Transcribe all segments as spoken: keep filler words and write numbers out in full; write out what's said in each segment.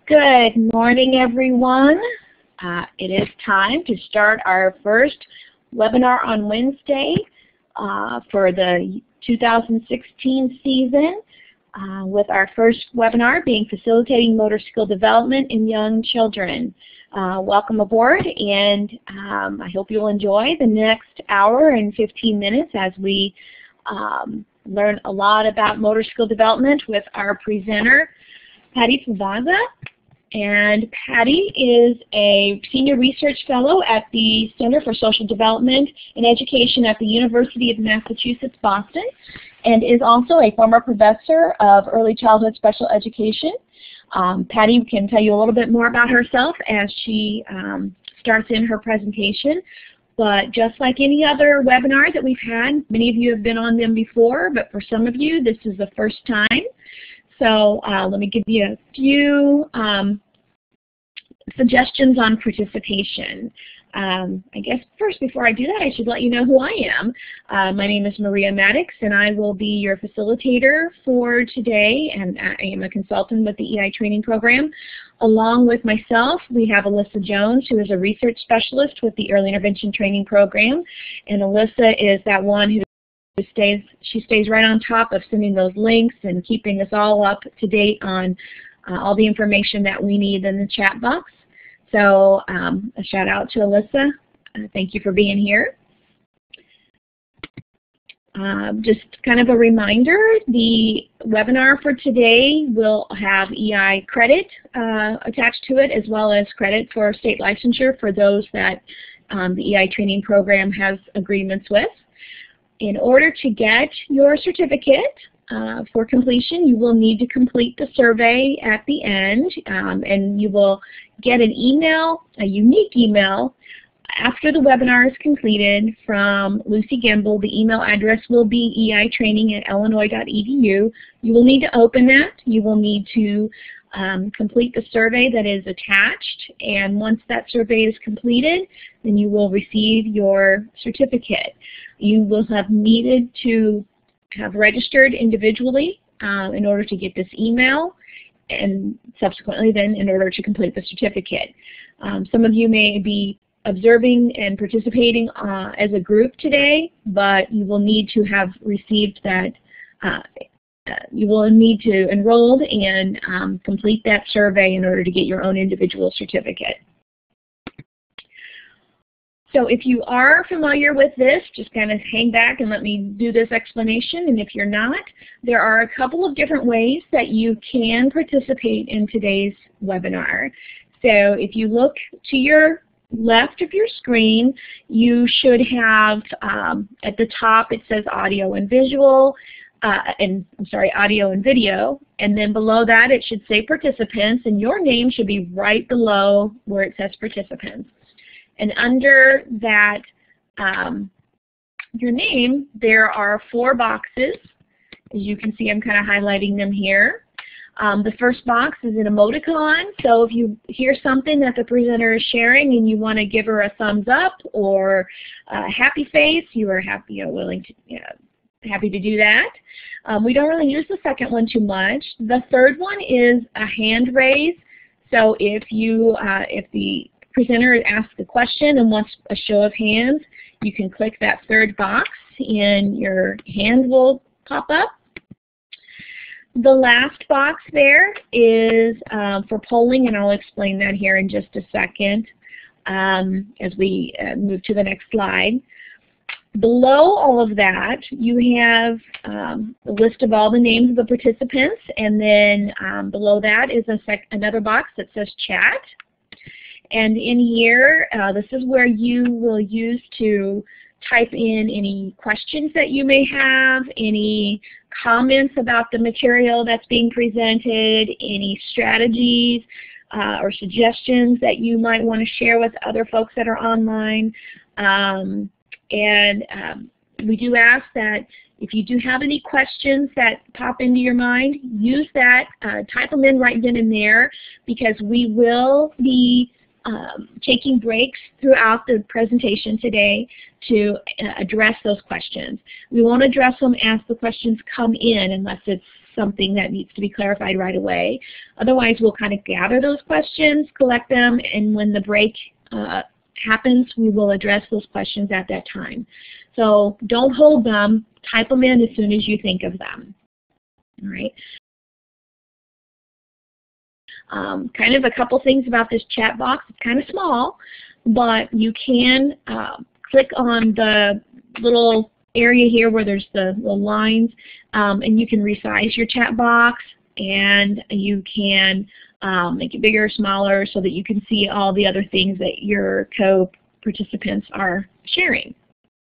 Good morning, everyone. Uh, it is time to start our first webinar on Wednesday uh, for the two thousand sixteen season, uh, with our first webinar being Facilitating Motor Skill Development in Young Children. Uh, welcome aboard, and um, I hope you'll enjoy the next hour and fifteen minutes as we um, learn a lot about motor skill development with our presenter, Paddy Favazza. And Paddy is a Senior Research Fellow at the Center for Social Development and Education at the University of Massachusetts, Boston, and is also a former professor of early childhood special education. Um, Paddy can tell you a little bit more about herself as she um, starts in her presentation. But just like any other webinar that we've had, many of you have been on them before, but for some of you, this is the first time. So uh, let me give you a few um, suggestions on participation. Um, I guess first, before I do that, I should let you know who I am. Uh, my name is Maria Maddox, and I will be your facilitator for today, and I am a consultant with the E I training program. Along with myself, we have Alyssa Jones, who is a research specialist with the Early Intervention Training Program, and Alyssa is that one who Stays, she stays right on top of sending those links and keeping us all up to date on uh, all the information that we need in the chat box. So um, a shout out to Alyssa. Uh, thank you for being here. Uh, just kind of a reminder, the webinar for today will have E I credit uh, attached to it, as well as credit for state licensure for those that um, the E I training program has agreements with. In order to get your certificate uh, for completion, you will need to complete the survey at the end, um, and you will get an email, a unique email, after the webinar is completed from Lucy Gimble. The email address will be E I training at illinois dot e d u. You will need to open that. You will need to um, complete the survey that is attached, and once that survey is completed, then you will receive your certificate. You will have needed to have registered individually uh, in order to get this email, and subsequently then in order to complete the certificate. Um, some of you may be observing and participating uh, as a group today, but you will need to have received that, uh, uh, you will need to enroll and um, complete that survey in order to get your own individual certificate. So if you are familiar with this, just kind of hang back and let me do this explanation. And if you're not, there are a couple of different ways that you can participate in today's webinar. So if you look to your left of your screen, you should have um, at the top it says audio and visual, uh, and I'm sorry, audio and video. And then below that it should say participants, and your name should be right below where it says participants. And under that, um, your name, there are four boxes. As you can see, I'm kind of highlighting them here. Um, the first box is an emoticon, so if you hear something that the presenter is sharing and you want to give her a thumbs up or a happy face, you are happy, you know, willing to, you know, happy to do that. Um, we don't really use the second one too much. The third one is a hand raise. So if you, uh, if the presenter asks a question and wants a show of hands, you can click that third box and your hand will pop up. The last box there is um, for polling, and I'll explain that here in just a second um, as we uh, move to the next slide. Below all of that, you have um, a list of all the names of the participants, and then um, below that is a sec another box that says chat. And in here, uh, this is where you will use to type in any questions that you may have, any comments about the material that's being presented, any strategies uh, or suggestions that you might want to share with other folks that are online. Um, and um, we do ask that if you do have any questions that pop into your mind, use that, uh, type them in right then and there, because we will be Um, taking breaks throughout the presentation today to uh, address those questions. We won't address them as the questions come in unless it's something that needs to be clarified right away. Otherwise, we'll kind of gather those questions, collect them, and when the break uh, happens, we will address those questions at that time. So don't hold them. Type them in as soon as you think of them. All right. Um, kind of a couple things about this chat box. It's kind of small, but you can uh, click on the little area here where there's the little lines, um, and you can resize your chat box, and you can um, make it bigger or smaller so that you can see all the other things that your co-participants are sharing.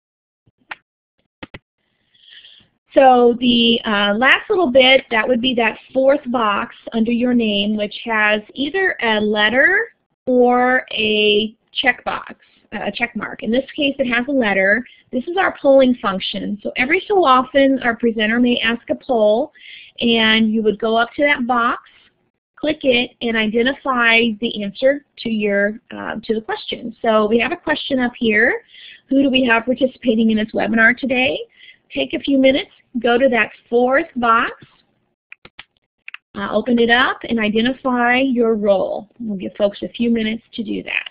So the uh, last little bit, that would be that fourth box under your name, which has either a letter or a checkbox, a check mark. In this case, it has a letter. This is our polling function. So every so often, our presenter may ask a poll, and you would go up to that box, click it, and identify the answer to your uh, to the question. So we have a question up here. Who do we have participating in this webinar today? Take a few minutes, go to that fourth box, uh, open it up, and identify your role. We'll give folks a few minutes to do that.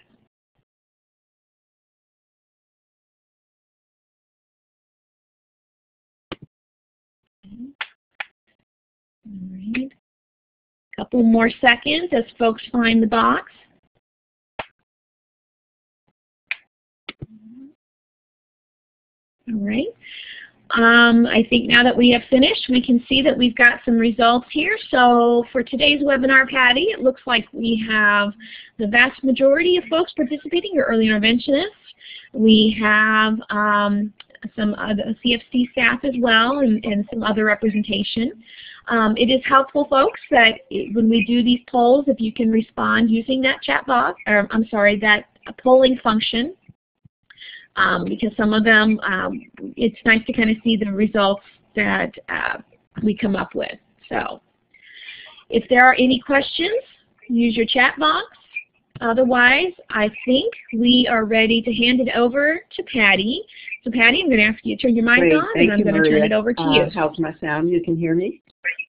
All right. A couple more seconds as folks find the box. All right. Um, I think now that we have finished, we can see that we've got some results here. So for today's webinar, Patty, it looks like we have the vast majority of folks participating are early interventionists. We have um, some other C F C staff as well, and, and some other representation. Um, it is helpful, folks, that it, when we do these polls, if you can respond using that chat box, or I'm sorry, that polling function. Um, because some of them, um, it's nice to kind of see the results that uh, we come up with. So if there are any questions, use your chat box. Otherwise, I think we are ready to hand it over to Patty. So Patty, I'm going to ask you to turn your mic Great. on, Thank and I'm you, going Maria. to turn it over to uh, you. How's my sound? You can hear me?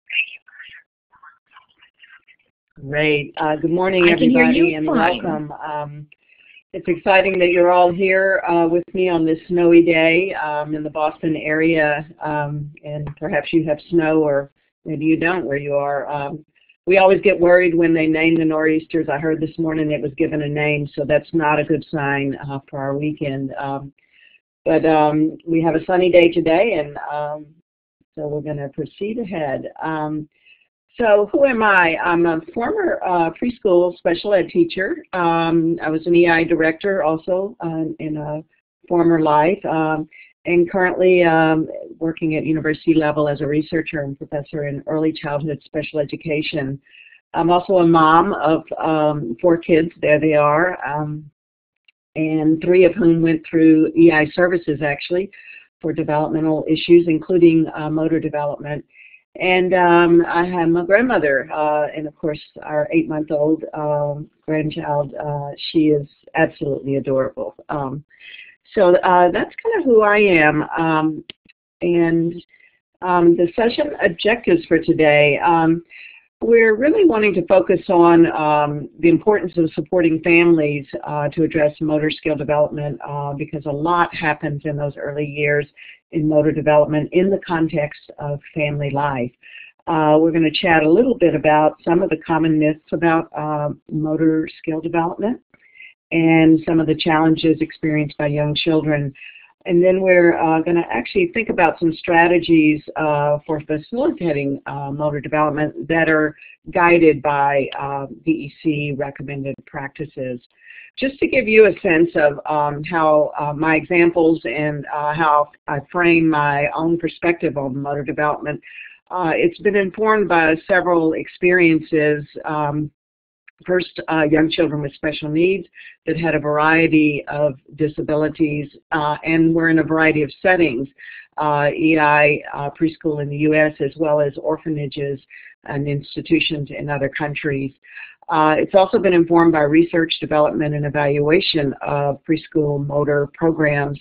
Great. Uh, good morning, I everybody, can hear you and fine. welcome. Um, It's exciting that you're all here uh, with me on this snowy day um, in the Boston area, um, and perhaps you have snow or maybe you don't where you are. Um, we always get worried when they name the nor'easters. I heard this morning it was given a name, so that's not a good sign uh, for our weekend. Um, but um, we have a sunny day today, and um, so we're going to proceed ahead. Um, So who am I? I'm a former uh, preschool special ed teacher. Um, I was an E I director also uh, in a former life, um, and currently um, working at university level as a researcher and professor in early childhood special education. I'm also a mom of um, four kids. There they are, um, and three of whom went through E I services actually for developmental issues, including uh, motor development. And um, I have my grandmother, uh, and of course our eight-month-old um, grandchild. Uh, she is absolutely adorable. Um, so uh, that's kind of who I am. Um, and um, the session objectives for today, um, we're really wanting to focus on um, the importance of supporting families uh, to address motor skill development uh, because a lot happens in those early years in motor development in the context of family life. Uh, we're going to chat a little bit about some of the common myths about uh, motor skill development and some of the challenges experienced by young children. And then we're uh, going to actually think about some strategies uh, for facilitating uh, motor development that are guided by uh, D E C recommended practices. Just to give you a sense of um, how uh, my examples and uh, how I frame my own perspective on motor development, uh, it's been informed by several experiences. Um, First, uh, young children with special needs that had a variety of disabilities uh, and were in a variety of settings, uh, E I uh, preschool in the U S as well as orphanages and institutions in other countries. Uh, it's also been informed by research, development, and evaluation of preschool motor programs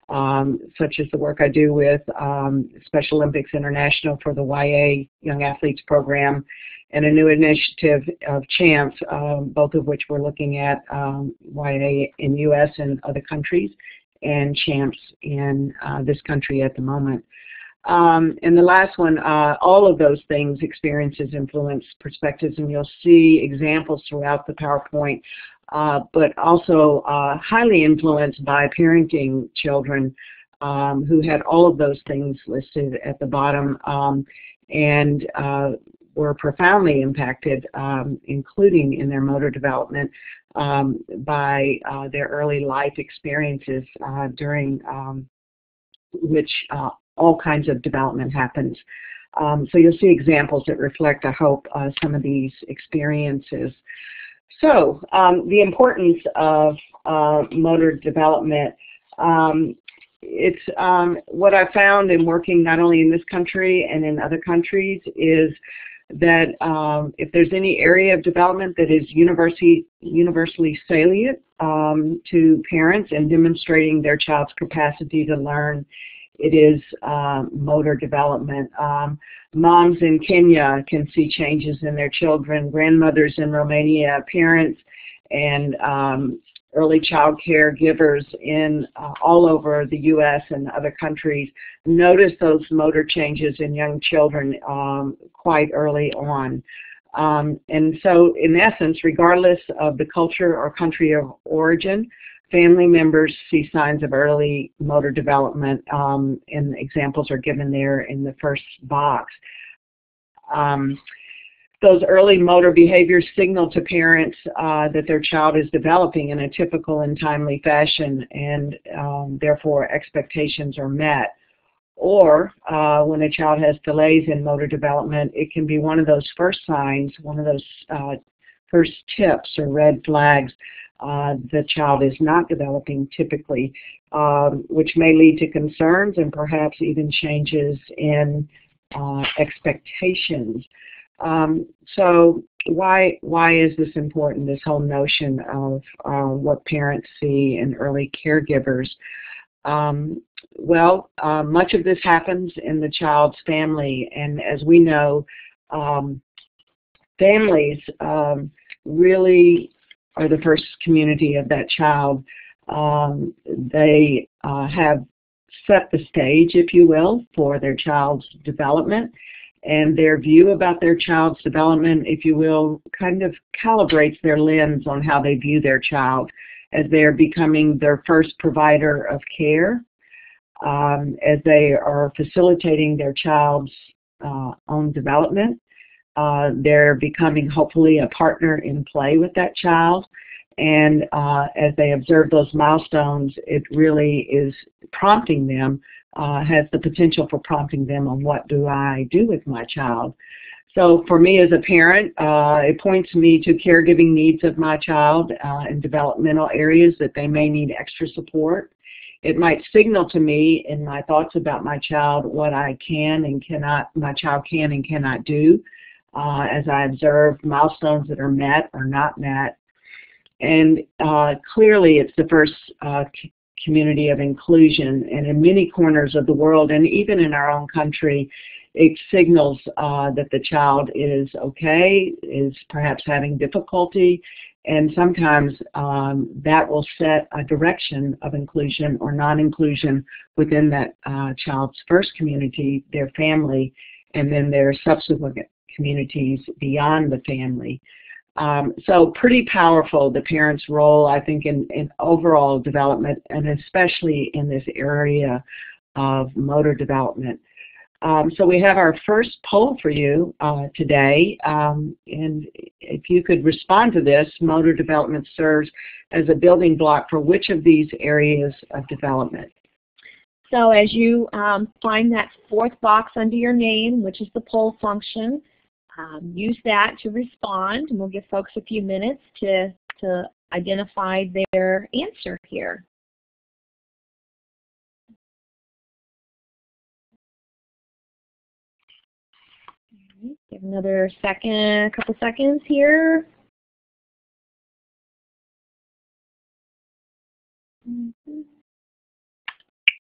um, such as the work I do with um, Special Olympics International for the Y A Young Athletes Program, and a new initiative of CHAMPS, um, both of which we're looking at um, Y A in U S and other countries, and CHAMPS in uh, this country at the moment. Um, and the last one, uh, all of those things, experiences, influence, perspectives, and you'll see examples throughout the PowerPoint, uh, but also uh, highly influenced by parenting children um, who had all of those things listed at the bottom, um, and uh, were profoundly impacted, um, including in their motor development, um, by uh, their early life experiences uh, during um, which uh, all kinds of development happens. Um, so you'll see examples that reflect, I hope, uh, some of these experiences. So um, the importance of uh, motor development. Um, it's um, what I found in working not only in this country and in other countries is that um, if there's any area of development that is universally, universally salient um, to parents in demonstrating their child's capacity to learn, it is um, motor development. Um, moms in Kenya can see changes in their children, grandmothers in Romania, parents and um, early child caregivers in uh, all over the U S and other countries notice those motor changes in young children um, quite early on. Um, and so in essence, regardless of the culture or country of origin, family members see signs of early motor development, um, and examples are given there in the first box. Um, those early motor behaviors signal to parents uh, that their child is developing in a typical and timely fashion, and um, therefore expectations are met. Or uh, when a child has delays in motor development, it can be one of those first signs, one of those uh, first tips or red flags uh, the child is not developing typically, um, which may lead to concerns and perhaps even changes in uh, expectations. Um, so why, why is this important, this whole notion of uh, what parents see in early caregivers? Um, well, uh, much of this happens in the child's family, and as we know, um, families um, really are the first community of that child. Um, they uh, have set the stage, if you will, for their child's development, and their view about their child's development, if you will, kind of calibrates their lens on how they view their child as they are becoming their first provider of care, um, as they are facilitating their child's uh, own development. Uh, they're becoming hopefully a partner in play with that child, and uh, as they observe those milestones, it really is prompting them, uh, has the potential for prompting them on what do I do with my child. So for me as a parent, uh, it points me to caregiving needs of my child uh, in developmental areas that they may need extra support. It might signal to me in my thoughts about my child what I can and cannot, my child can and cannot do uh, as I observe milestones that are met or not met. And uh, clearly it's the first uh, community of inclusion, and in many corners of the world and even in our own country, it signals uh, that the child is okay, is perhaps having difficulty, and sometimes um, that will set a direction of inclusion or non-inclusion within that uh, child's first community, their family, and then their subsequent communities beyond the family. Um, so pretty powerful, the parent's role, I think, in, in overall development, and especially in this area of motor development. Um, so we have our first poll for you uh, today, um, and if you could respond to this, motor development serves as a building block for which of these areas of development? So as you um, find that fourth box under your name, which is the poll function, um, use that to respond, and we'll give folks a few minutes to, to identify their answer here. Give another second, a couple seconds here. Mm-hmm.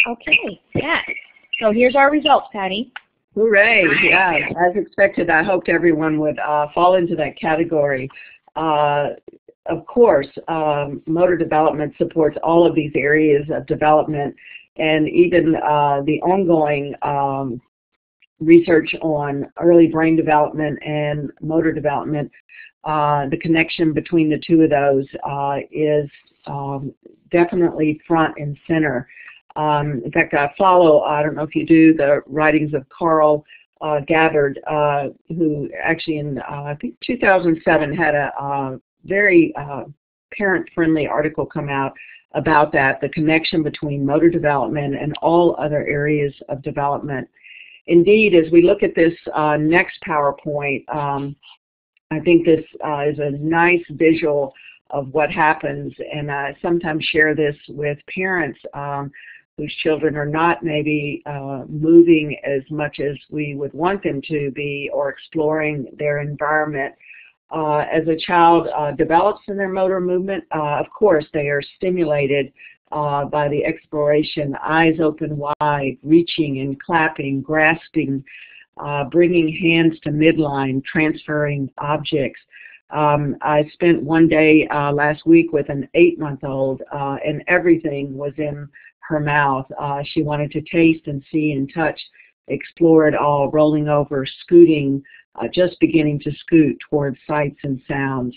Okay, yeah. So here's our results, Patty. Hooray, yeah. As expected, I hoped everyone would uh, fall into that category. Uh, of course, um, motor development supports all of these areas of development, and even uh, the ongoing um, research on early brain development and motor development, uh, the connection between the two of those uh, is um, definitely front and center. Um, in fact, I follow, I don't know if you do, the writings of Carl uh, Gabbard, uh, who actually in, uh, I think two thousand seven had a uh, very uh, parent-friendly article come out about that, the connection between motor development and all other areas of development. Indeed, as we look at this uh, next PowerPoint, um, I think this uh, is a nice visual of what happens, and I sometimes share this with parents um, whose children are not maybe uh, moving as much as we would want them to be or exploring their environment. Uh, as a child uh, develops in their motor movement, uh, of course they are stimulated uh, by the exploration, eyes open wide, reaching and clapping, grasping, uh, bringing hands to midline, transferring objects. Um, I spent one day uh, last week with an eight-month-old uh, and everything was in her mouth. Uh, she wanted to taste and see and touch, explore it all, rolling over, scooting, uh, just beginning to scoot towards sights and sounds.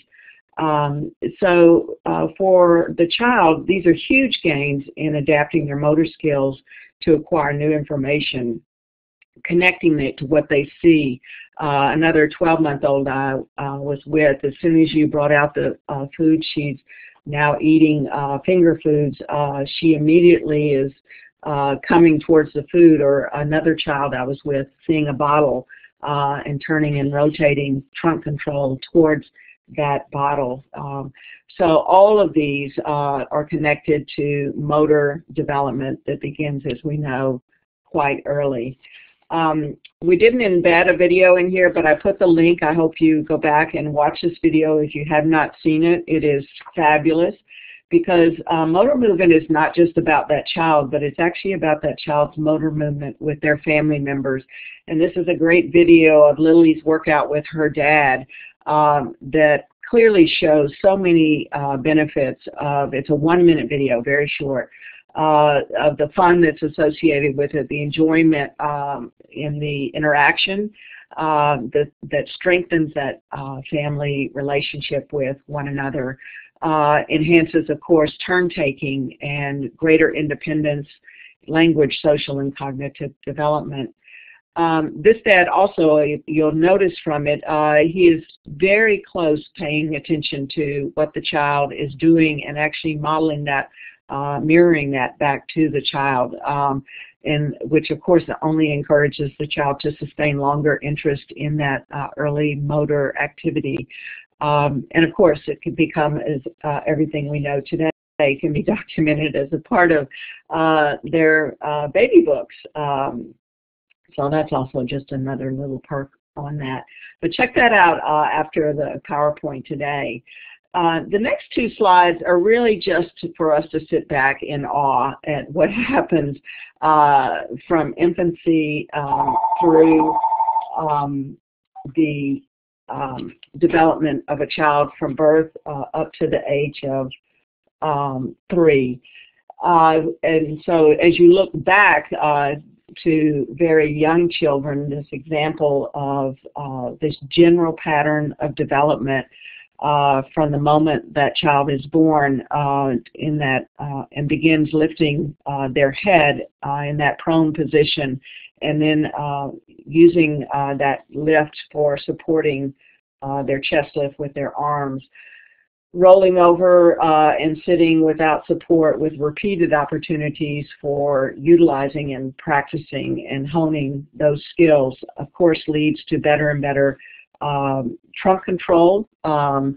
Um, so uh, for the child, these are huge gains in adapting their motor skills to acquire new information, connecting it to what they see. Uh, another twelve-month-old I uh, was with, as soon as you brought out the uh, food, she's now eating uh, finger foods. Uh, she immediately is uh, coming towards the food, or another child I was with seeing a bottle uh, and turning and rotating trunk control towards that bottle. Um, so all of these uh, are connected to motor development that begins, as we know, quite early. Um, we didn't embed a video in here, but I put the link. I hope you go back and watch this video if you have not seen it. It is fabulous because uh, motor movement is not just about that child, but it's actually about that child's motor movement with their family members. And this is a great video of Lily's workout with her dad um, that clearly shows so many uh, benefits of, it's a one minute video, very short, Uh, of the fun that's associated with it, the enjoyment um, in the interaction uh, that, that strengthens that uh, family relationship with one another, uh, enhances, of course, turn-taking and greater independence, language, social, and cognitive development. Um, this dad also, you'll notice from it, uh, he is very close paying attention to what the child is doing and actually modeling that, Uh, mirroring that back to the child, um, and which of course only encourages the child to sustain longer interest in that uh, early motor activity. Um, and of course it can become, as uh, everything we know today can be documented as a part of uh, their uh, baby books. Um, so that's also just another little perk on that. But check that out uh, after the PowerPoint today. Uh, the next two slides are really just for us to sit back in awe at what happens uh, from infancy um, through um, the um, development of a child from birth uh, up to the age of um, three. Uh, and so as you look back uh, to very young children, this example of uh, this general pattern of development Uh, from the moment that child is born uh, in that uh, and begins lifting uh, their head uh, in that prone position, and then uh, using uh, that lift for supporting uh, their chest lift with their arms, rolling over uh, and sitting without support with repeated opportunities for utilizing and practicing and honing those skills, of course, leads to better and better Um, trunk control, um,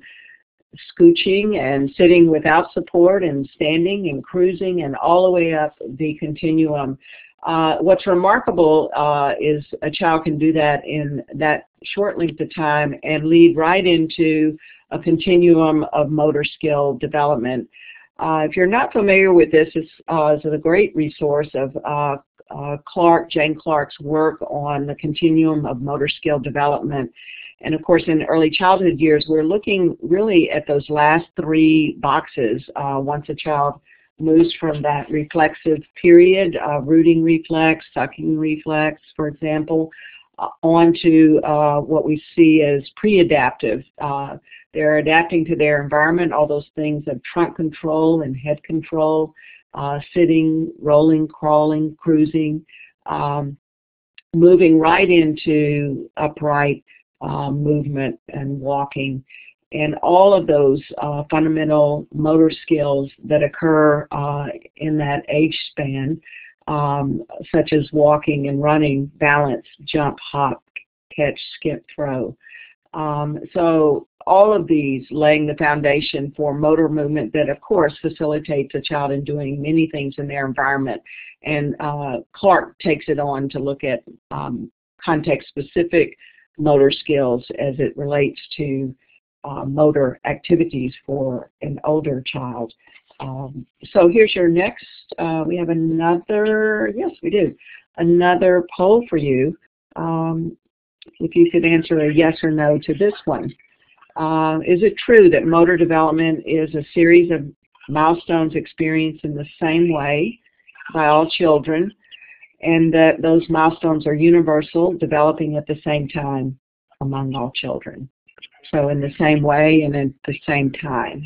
scooching and sitting without support and standing and cruising and all the way up the continuum. Uh, what's remarkable uh, is a child can do that in that short length of time and lead right into a continuum of motor skill development. Uh, if you're not familiar with this, it's, uh, it's a great resource of uh, uh, Clark, Jane Clark's work on the continuum of motor skill development. And of course, in early childhood years, we're looking really at those last three boxes. Uh, once a child moves from that reflexive period, uh, rooting reflex, sucking reflex, for example, uh, onto uh, what we see as pre-adaptive. Uh, they're adapting to their environment, all those things of trunk control and head control, uh, sitting, rolling, crawling, cruising, um, moving right into upright uh, movement and walking. And all of those uh, fundamental motor skills that occur uh, in that age span, um, such as walking and running, balance, jump, hop, catch, skip, throw. Um, so all of these laying the foundation for motor movement that, of course, facilitates a child in doing many things in their environment. And uh, Clark takes it on to look at um, context-specific motor skills as it relates to Uh, motor activities for an older child. Um, so here's your next, uh, we have another, yes we do, another poll for you. Um, if you could answer a yes or no to this one. Uh, is it true that motor development is a series of milestones experienced in the same way by all children, and that those milestones are universal, developing at the same time among all children? So in the same way and at the same time.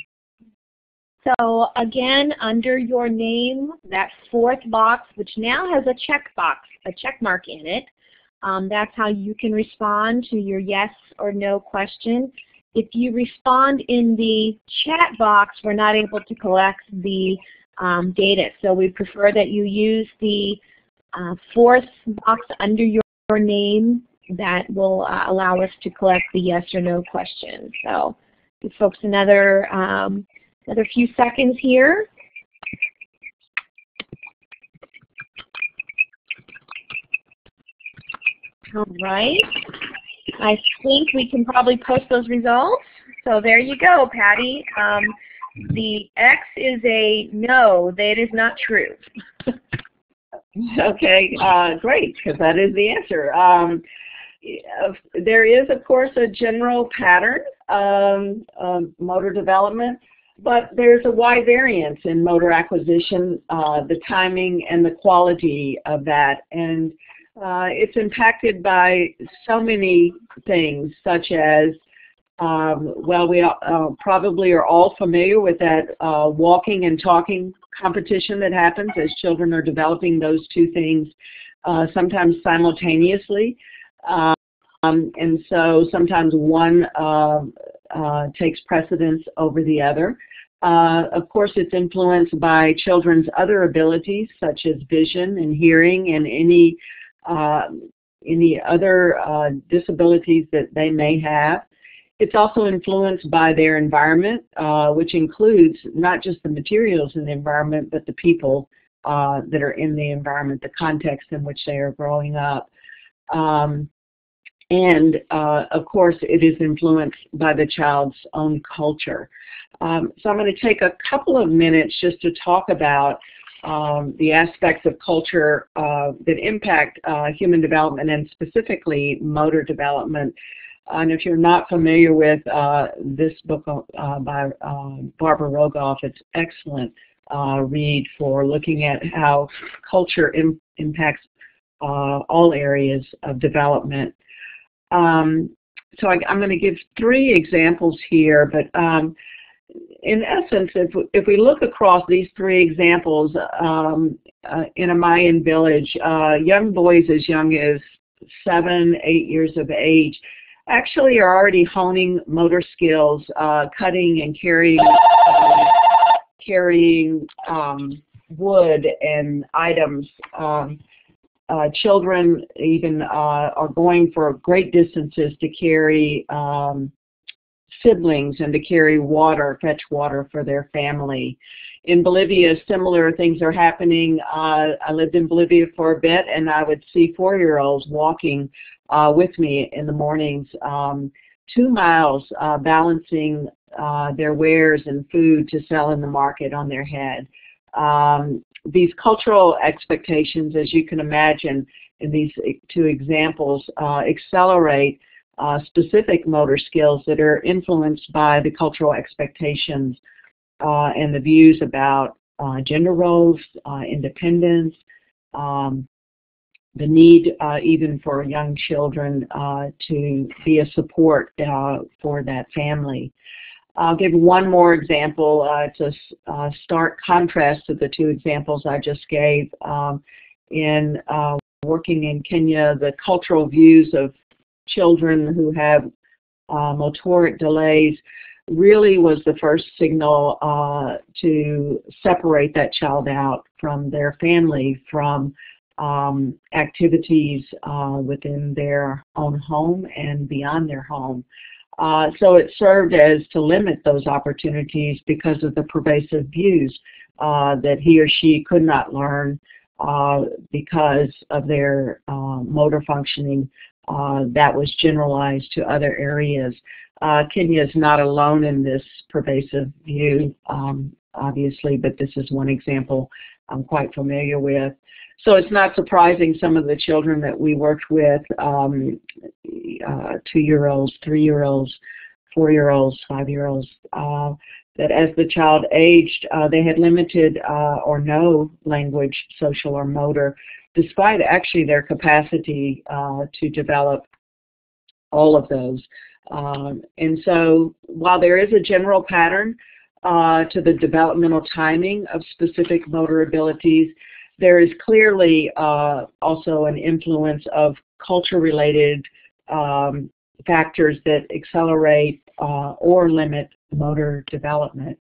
So again, under your name, that fourth box, which now has a check box, a check mark in it, um, that's how you can respond to your yes or no question. If you respond in the chat box, we're not able to collect the um, data. So we prefer that you use the uh, fourth box under your, your name. That will uh, allow us to collect the yes or no questions. So give folks another, um, another few seconds here. All right. I think we can probably post those results. So there you go, Patty. Um, the X is a no, that is not true. Okay, uh, great, because that is the answer. Um, There is, of course, a general pattern um, of motor development, but there's a wide variance in motor acquisition, uh, the timing and the quality of that. And uh, it's impacted by so many things, such as, um, well, we uh, probably are all familiar with that uh, walking and talking competition that happens as children are developing those two things uh, sometimes simultaneously. Um, and so sometimes one uh, uh, takes precedence over the other. Uh, of course, it's influenced by children's other abilities, such as vision and hearing and any, uh, any other uh, disabilities that they may have. It's also influenced by their environment, uh, which includes not just the materials in the environment, but the people uh, that are in the environment, the context in which they are growing up. Um, And, uh, of course, it is influenced by the child's own culture. Um, so I'm going to take a couple of minutes just to talk about um, the aspects of culture uh, that impact uh, human development and specifically motor development. And if you're not familiar with uh, this book uh, by uh, Barbara Rogoff, it's excellent uh, read for looking at how culture im impacts uh, all areas of development. Um, so I, I'm going to give three examples here, but um, in essence, if, if we look across these three examples um, uh, in a Mayan village, uh, young boys as young as seven, eight years of age actually are already honing motor skills, uh, cutting and carrying, um, carrying um, wood and items. Um, Uh, children even uh, are going for great distances to carry um, siblings and to carry water, fetch water for their family. In Bolivia, similar things are happening. Uh, I lived in Bolivia for a bit, and I would see four-year-olds walking uh, with me in the mornings, um, two miles uh, balancing uh, their wares and food to sell in the market on their head. Um, these cultural expectations, as you can imagine in these two examples, uh, accelerate uh, specific motor skills that are influenced by the cultural expectations uh, and the views about uh, gender roles, uh, independence, um, the need uh, even for young children uh, to be a support uh, for that family. I'll give one more example. Uh, it's a uh, stark contrast to the two examples I just gave. Um, in uh, working in Kenya, the cultural views of children who have uh, motoric delays really was the first signal uh, to separate that child out from their family, from um, activities uh, within their own home and beyond their home. Uh, so it served as to limit those opportunities because of the pervasive views uh, that he or she could not learn uh, because of their uh, motor functioning uh, that was generalized to other areas. Uh, Kenya is not alone in this pervasive view, um, obviously, but this is one example I'm quite familiar with. So it's not surprising some of the children that we worked with, um, uh, two-year-olds, three-year-olds, four-year-olds, five-year-olds, uh, that as the child aged, uh, they had limited uh, or no language, social or motor, despite actually their capacity uh, to develop all of those. Um, and so while there is a general pattern uh, to the developmental timing of specific motor abilities, there is clearly uh, also an influence of culture-related um, factors that accelerate uh, or limit motor development.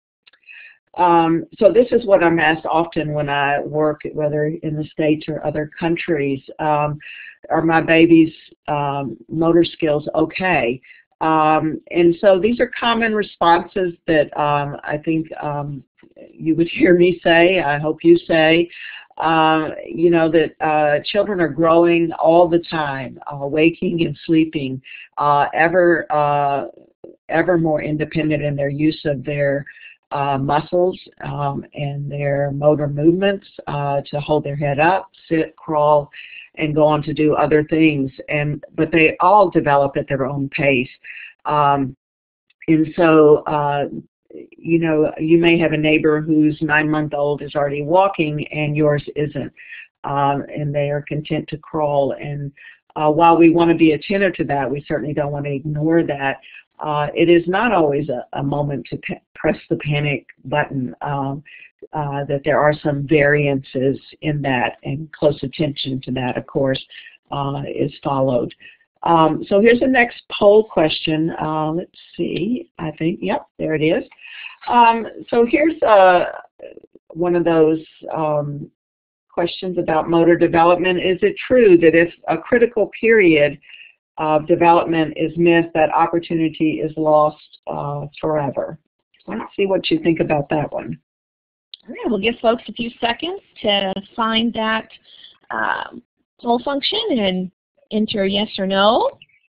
Um, so this is what I'm asked often when I work, whether in the States or other countries. Um, are my baby's um, motor skills okay? Um, and so these are common responses that um, I think um, you would hear me say, I hope you say. Uh, you know, that uh, children are growing all the time, uh, waking and sleeping, uh, ever, uh, ever more independent in their use of their uh, muscles um, and their motor movements uh, to hold their head up, sit, crawl, and go on to do other things. And but they all develop at their own pace. Um, and so, uh, you know, you may have a neighbor whose nine-month-old is already walking and yours isn't, um, and they are content to crawl. And uh, while we want to be attentive to that, we certainly don't want to ignore that. Uh, it is not always a, a moment to press the panic button, um, uh, that there are some variances in that, and close attention to that, of course, uh, is followed. Um, so here's the next poll question. Uh, let's see, I think, yep, there it is. Um, so here's uh, one of those um, questions about motor development. Is it true that if a critical period of development is missed, that opportunity is lost uh, forever? Let's see what you think about that one. All right, we'll give folks a few seconds to find that uh, poll function and enter yes or no.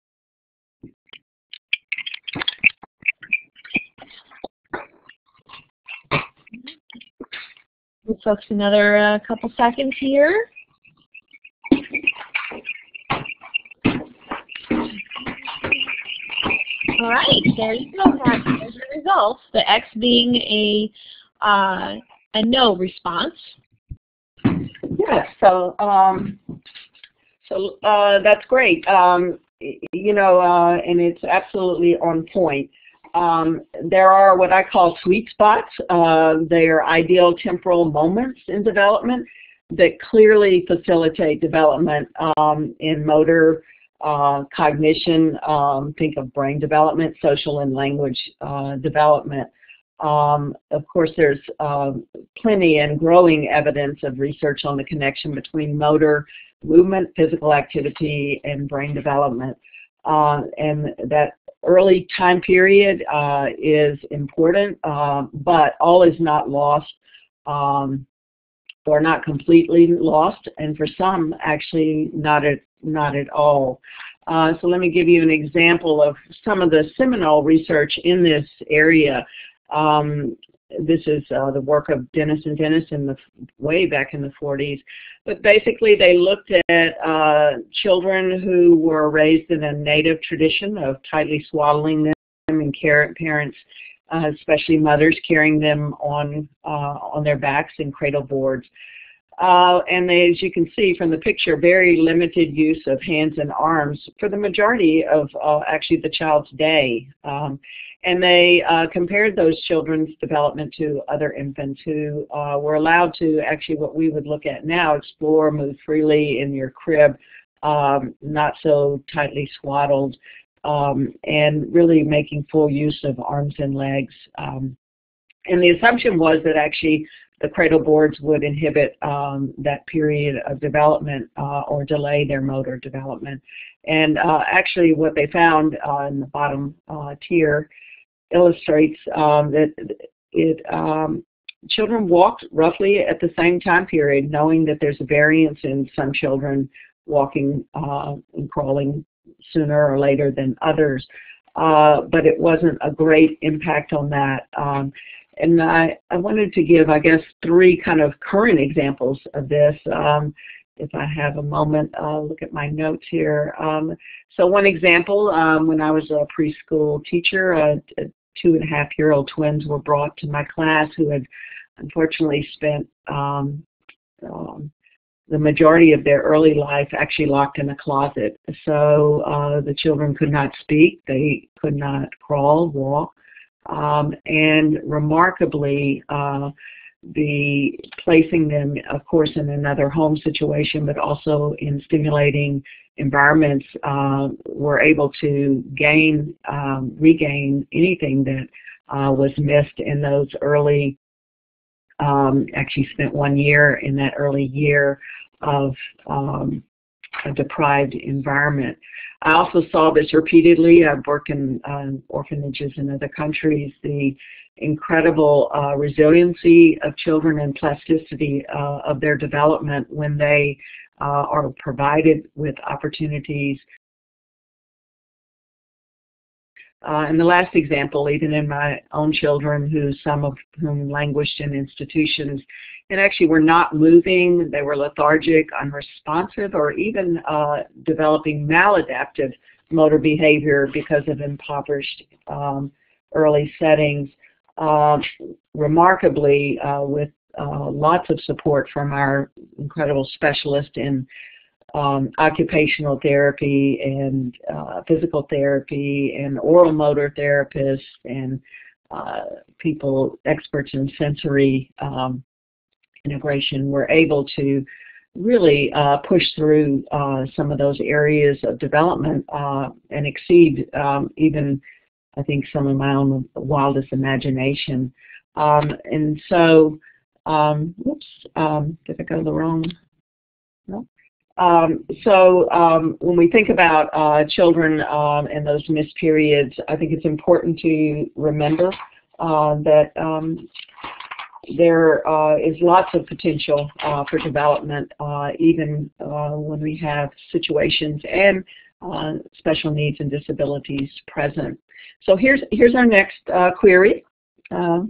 Give folks another uh, couple seconds here. All right, there you go. There's the results. The X being a uh, a no response. Yeah. So. Um, So uh, that's great, um, you know, uh, and it's absolutely on point. Um, there are what I call sweet spots. Uh, they are ideal temporal moments in development that clearly facilitate development um, in motor, uh, cognition, um, think of brain development, social and language uh, development. Um, of course, there's uh, plenty and growing evidence of research on the connection between motor, movement, physical activity, and brain development. Uh, and that early time period uh, is important, uh, but all is not lost um, or not completely lost, and for some, actually not at, not at all. Uh, so let me give you an example of some of the seminal research in this area. Um, this is uh, the work of Dennis and Dennis in the way back in the forties. But basically they looked at uh, children who were raised in a native tradition of tightly swaddling them and care parents, uh, especially mothers, carrying them on, uh, on their backs in cradle boards. Uh, and they, as you can see from the picture, very limited use of hands and arms for the majority of uh, actually the child's day. Um, and they uh, compared those children's development to other infants who uh, were allowed to actually what we would look at now, explore, move freely in your crib, um, not so tightly swaddled, um, and really making full use of arms and legs. Um, and the assumption was that actually the cradle boards would inhibit um, that period of development uh, or delay their motor development. And uh, actually what they found uh, in the bottom uh, tier illustrates um, that it, um, children walked roughly at the same time period, knowing that there's a variance in some children walking uh, and crawling sooner or later than others. Uh, but it wasn't a great impact on that. Um, And I, I wanted to give, I guess, three kind of current examples of this. Um, if I have a moment, I'll look at my notes here. Um, so one example, um, when I was a preschool teacher, uh, two and a half year old twins were brought to my class who had unfortunately spent um, um, the majority of their early life actually locked in a closet. So uh, the children could not speak, they could not crawl, walk. Um, and remarkably, uh, the placing them, of course, in another home situation, but also in stimulating environments, uh, were able to gain, um, regain anything that uh, was missed in those early, um, actually spent one year in that early year of um, a deprived environment. I also saw this repeatedly. I've worked in um, orphanages in other countries, the incredible uh, resiliency of children and plasticity uh, of their development when they uh, are provided with opportunities. Uh, and the last example, even in my own children, who some of whom languished in institutions and actually were not moving, they were lethargic, unresponsive, or even uh, developing maladaptive motor behavior because of impoverished um, early settings. Uh, remarkably, uh, with uh, lots of support from our incredible specialist in Um, occupational therapy and uh, physical therapy and oral motor therapists and uh, people, experts in sensory um, integration, were able to really uh, push through uh, some of those areas of development uh, and exceed um, even, I think, some of my own wildest imagination. Um, and so, um, whoops, um, did I go the wrong? No. Um, so um, when we think about uh, children um, and those missed periods, I think it's important to remember uh, that um, there uh, is lots of potential uh, for development, uh, even uh, when we have situations and uh, special needs and disabilities present. So here's, here's our next uh, query. Uh,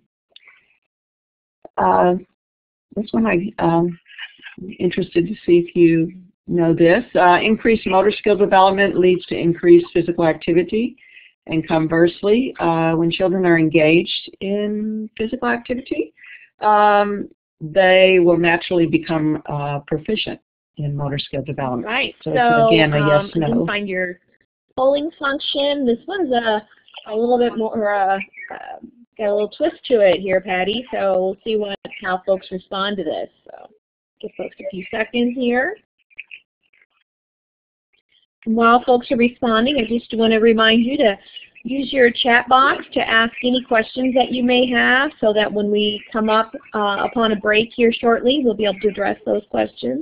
uh, this one I, um, I'm interested to see if you know this. Uh, increased motor skill development leads to increased physical activity, and conversely, uh, when children are engaged in physical activity, um, they will naturally become uh, proficient in motor skill development. Right. So, so again, a yes, um, I no. didn't find your polling function. This one's a, a little bit more, uh, uh, got a little twist to it here, Patty. So we'll see what how folks respond to this. So give folks a few seconds here. While folks are responding, I just want to remind you to use your chat box to ask any questions that you may have so that when we come up uh, upon a break here shortly, we'll be able to address those questions.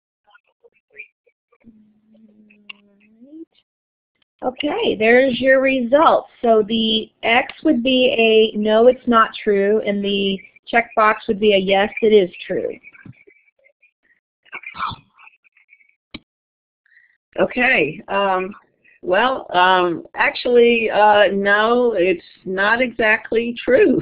Okay, there's your results. So the X would be a no, it's not true, and the checkbox would be a yes, it is true. Okay. Um, Well, um, actually, uh, no, it's not exactly true.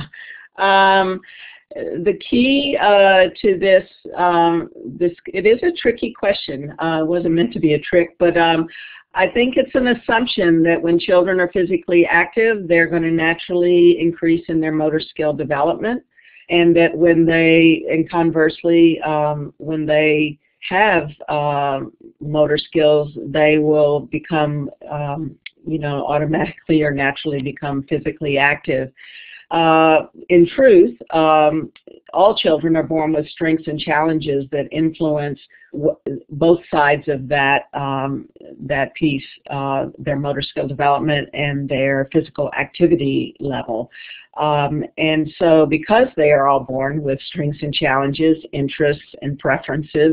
um, the key uh, to this, um, this, it is a tricky question. Uh, it wasn't meant to be a trick, but um, I think it's an assumption that when children are physically active, they're going to naturally increase in their motor skill development, and that when they, and conversely, um, when they have uh, motor skills, they will become, um, you know, automatically or naturally become physically active. Uh, in truth, um, all children are born with strengths and challenges that influence w both sides of that, um, that piece, uh, their motor skill development and their physical activity level. Um, and so because they are all born with strengths and challenges, interests and preferences,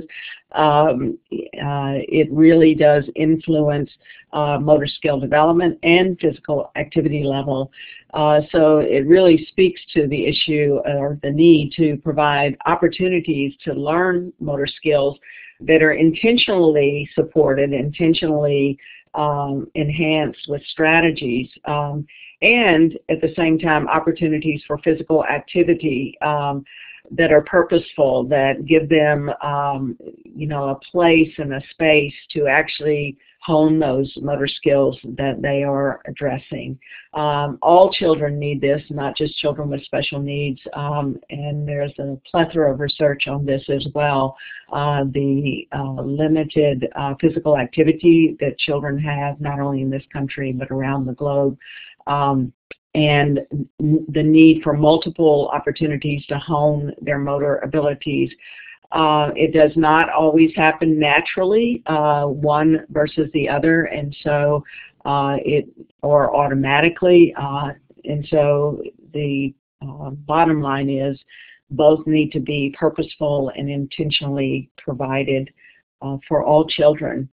um, uh, it really does influence uh, motor skill development and physical activity level. Uh, so it really speaks to the issue or the need to provide opportunities to learn motor skills that are intentionally supported, intentionally um, enhanced with strategies, um, and at the same time opportunities for physical activity um, that are purposeful, that give them um, you know, a place and a space to actually hone those motor skills that they are addressing. Um, all children need this, not just children with special needs, um, and there's a plethora of research on this as well. Uh, the uh, limited uh, physical activity that children have, not only in this country but around the globe, um, and the need for multiple opportunities to hone their motor abilities. Uh, it does not always happen naturally, uh, one versus the other, and so uh, it, or automatically, uh, and so the uh, bottom line is both need to be purposeful and intentionally provided uh, for all children.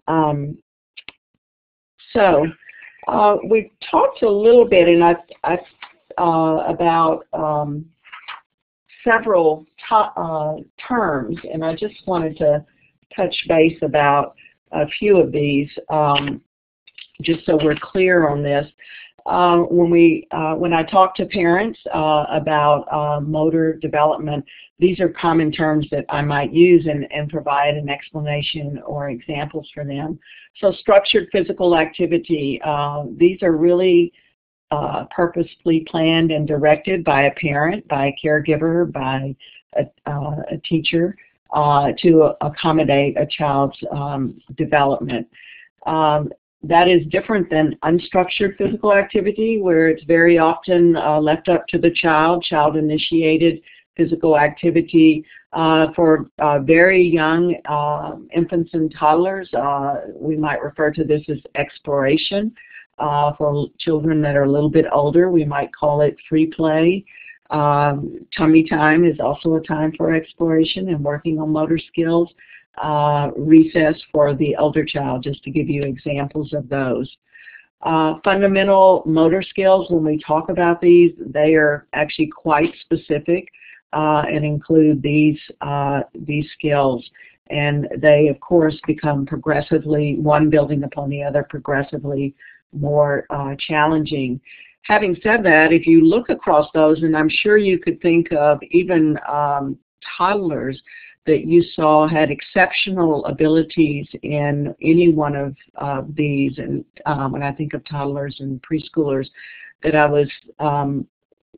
Um, so uh, we've talked a little bit, and I've, I've uh, about um, several uh, terms, and I just wanted to touch base about a few of these, um, just so we're clear on this. Um, when we, uh, when I talk to parents uh, about uh, motor development, these are common terms that I might use and, and provide an explanation or examples for them. So structured physical activity, uh, these are really Uh, purposefully planned and directed by a parent, by a caregiver, by a, uh, a teacher uh, to accommodate a child's um, development. Um, that is different than unstructured physical activity, where it's very often uh, left up to the child, child-initiated physical activity. Uh, for uh, very young uh, infants and toddlers, uh, we might refer to this as exploration. Uh, for children that are a little bit older, we might call it free play. Um, tummy time is also a time for exploration and working on motor skills. Uh, recess for the older child, just to give you examples of those. Uh, fundamental motor skills, when we talk about these, they are actually quite specific uh, and include these, uh, these skills. And they, of course, become progressively, one building upon the other, progressively more uh, challenging. Having said that, if you look across those, and I'm sure you could think of even um, toddlers that you saw had exceptional abilities in any one of uh, these, and uh, when I think of toddlers and preschoolers, that I was um,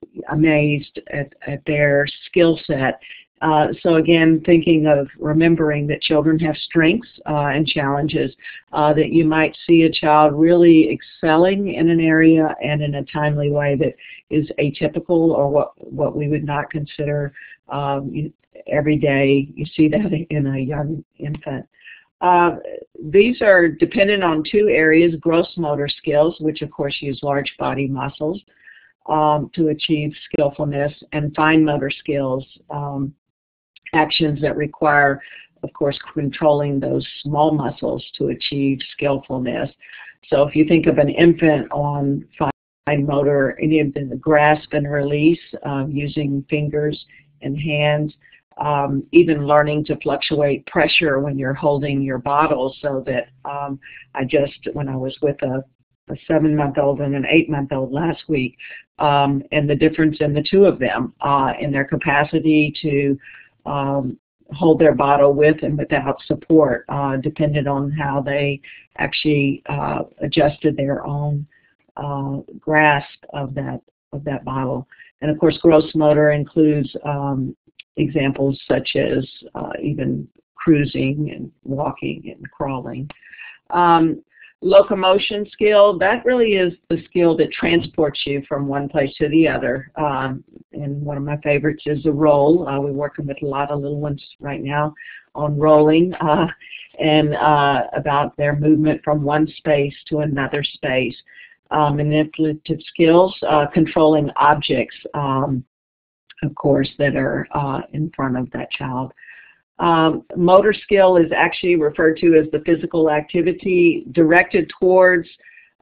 amazed at, at their skill set. Uh, so again, thinking of remembering that children have strengths uh, and challenges, uh, that you might see a child really excelling in an area and in a timely way that is atypical, or what, what we would not consider um, every day. You see that in a young infant. Uh, these are dependent on two areas: gross motor skills, which of course use large body muscles um, to achieve skillfulness, and fine motor skills, um, actions that require, of course, controlling those small muscles to achieve skillfulness. So if you think of an infant on fine motor, any of the grasp and release uh, using fingers and hands, um, even learning to fluctuate pressure when you're holding your bottle, so that um, I just, when I was with a, a seven-month-old and an eight-month-old last week, um, and the difference in the two of them uh, in their capacity to um, hold their bottle with and without support, uh, depended on how they actually uh, adjusted their own uh, grasp of that of that bottle. And of course, gross motor includes um, examples such as uh, even cruising and walking and crawling. Um, locomotion skill, that really is the skill that transports you from one place to the other. Um, and one of my favorites is the roll. Uh, we're working with a lot of little ones right now on rolling uh, and uh, about their movement from one space to another space. Um, manipulative skills, uh, controlling objects, um, of course, that are uh, in front of that child. Um, motor skill is actually referred to as the physical activity directed towards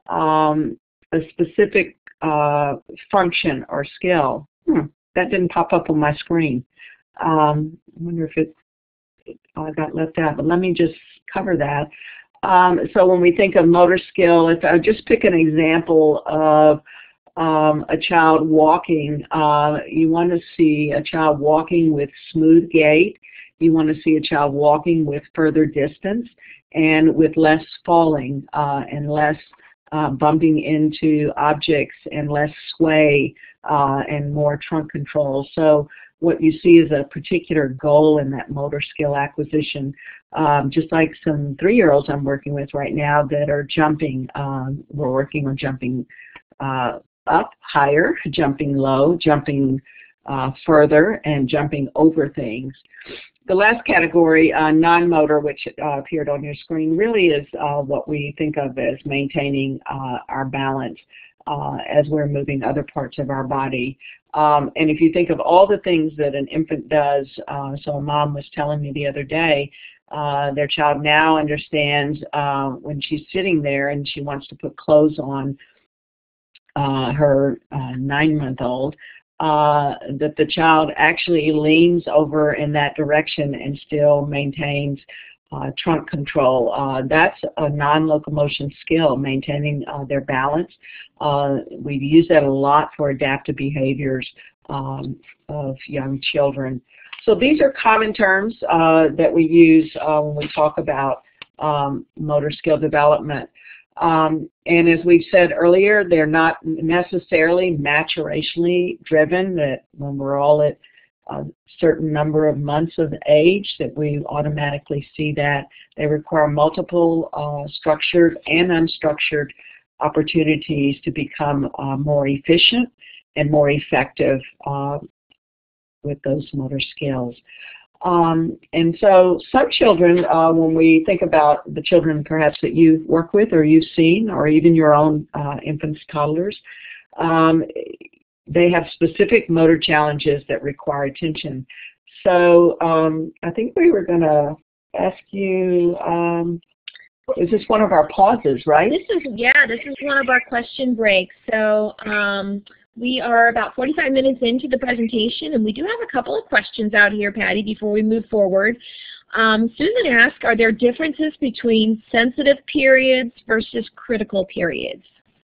um, a specific uh, function or skill. Hmm, that didn't pop up on my screen. Um, I wonder if it, it uh, got left out, but let me just cover that. Um, so when we think of motor skill, if I just pick an example of um, a child walking, uh, you want to see a child walking with smooth gait. You want to see a child walking with further distance and with less falling uh, and less uh, bumping into objects and less sway uh, and more trunk control. So what you see is a particular goal in that motor skill acquisition, um, just like some three-year-olds I'm working with right now that are jumping. Um, we're working on jumping uh, up higher, jumping low, jumping uh, further, and jumping over things. The last category, uh, non-motor, which uh, appeared on your screen, really is uh, what we think of as maintaining uh, our balance uh, as we're moving other parts of our body. Um, and if you think of all the things that an infant does, uh, so a mom was telling me the other day, uh, their child now understands uh, when she's sitting there and she wants to put clothes on uh, her uh, nine-month-old, Uh, that the child actually leans over in that direction and still maintains uh, trunk control. Uh, that's a non-locomotion skill, maintaining uh, their balance. Uh, we use that a lot for adaptive behaviors um, of young children. So these are common terms uh, that we use uh, when we talk about um, motor skill development. Um, and as we've said earlier, they're not necessarily maturationally driven, that when we're all at a certain number of months of age that we automatically see that. They require multiple uh, structured and unstructured opportunities to become uh, more efficient and more effective uh, with those motor skills. Um, and so some children, uh, when we think about the children perhaps that you work with or you've seen, or even your own uh, infants, toddlers, um, they have specific motor challenges that require attention. So um, I think we were going to ask you, um, is this one of our pauses, right? This is, yeah, this is one of our question breaks. So um, we are about forty-five minutes into the presentation, and we do have a couple of questions out here, Patty, before we move forward. Um, Susan asked, are there differences between sensitive periods versus critical periods?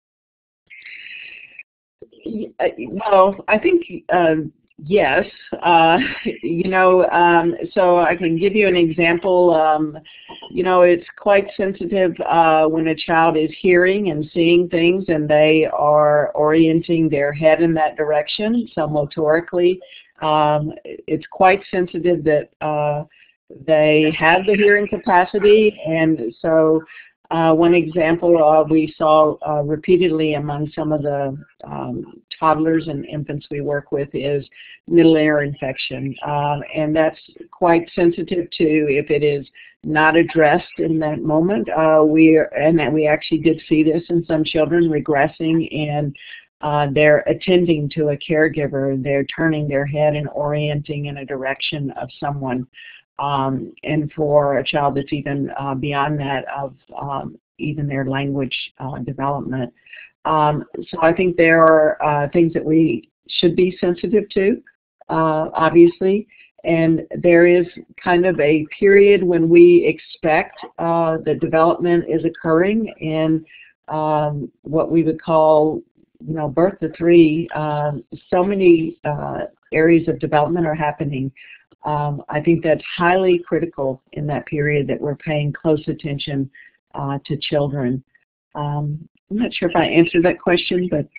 Well, I think uh, yes. Uh, you know, um, so I can give you an example. Um, you know, it's quite sensitive uh, when a child is hearing and seeing things and they are orienting their head in that direction. So motorically, um, it's quite sensitive that uh, they have the hearing capacity, and so Uh, one example uh, we saw uh, repeatedly among some of the um, toddlers and infants we work with is middle ear infection, uh, and that's quite sensitive to if it is not addressed in that moment. Uh, we are, and that we actually did see this in some children regressing, and uh, they're attending to a caregiver. They're turning their head and orienting in a direction of someone. Um, and for a child that's even uh, beyond that of um, even their language uh, development. Um, so I think there are uh, things that we should be sensitive to, uh, obviously, and there is kind of a period when we expect uh, the development is occurring in um, what we would call, you know, birth to three. Um, so many uh, areas of development are happening. Um, I think that's highly critical in that period, that we're paying close attention uh, to children. Um, I'm not sure if I answered that question, but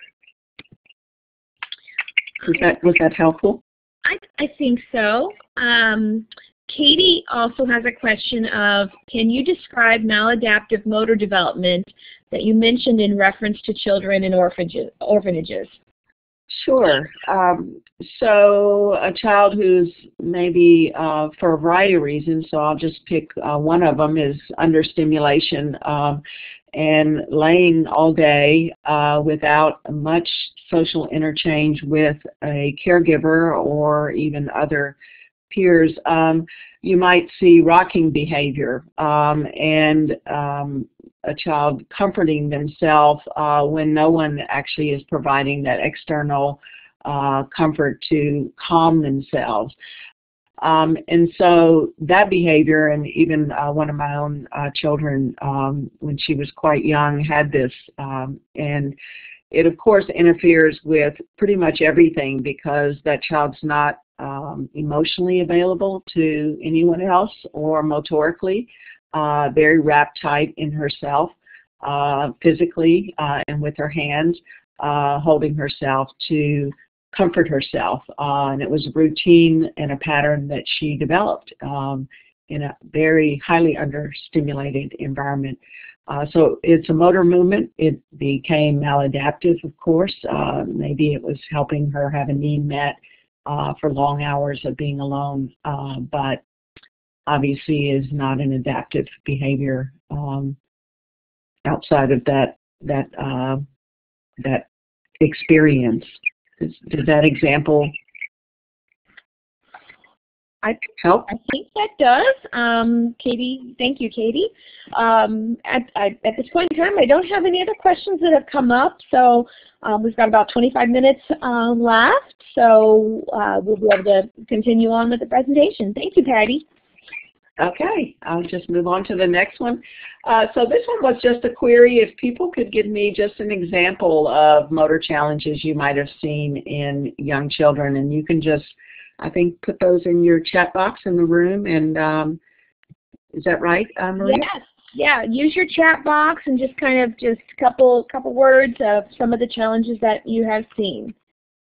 was that, was that helpful? I, I think so. Um, Katie also has a question of, can you describe maladaptive motor development that you mentioned in reference to children in orphanages? orphanages? Sure. Um, so a child who's maybe, uh, for a variety of reasons, so I'll just pick uh, one of them, is understimulation um, and laying all day uh, without much social interchange with a caregiver or even other peers. Um, you might see rocking behavior um, and um, a child comforting themselves uh, when no one actually is providing that external uh, comfort to calm themselves. Um, and so that behavior, and even uh, one of my own uh, children, um, when she was quite young, had this, um, and it of course interferes with pretty much everything, because that child's not um, emotionally available to anyone else or motorically, uh, very wrapped tight in herself, uh, physically uh, and with her hands, uh, holding herself to comfort herself. Uh, and it was a routine and a pattern that she developed um, in a very highly understimulated environment. Uh, so it's a motor movement. It became maladaptive, of course. Uh, maybe it was helping her have a need met uh, for long hours of being alone, uh, but obviously is not an adaptive behavior um, outside of that that uh, that experience. Does, does that example I, help? I think that does. Um, Katie, thank you, Katie. Um, at, I, at this point in time, I don't have any other questions that have come up, so um, we've got about twenty-five minutes um, left, so uh, we'll be able to continue on with the presentation. Thank you, Paddy. Okay, I'll just move on to the next one. Uh, so this one was just a query. If people could give me just an example of motor challenges you might have seen in young children, and you can just, I think, put those in your chat box in the room. And um, is that right, uh, Maria? Yes. Yeah. Use your chat box and just kind of just a couple couple words of some of the challenges that you have seen.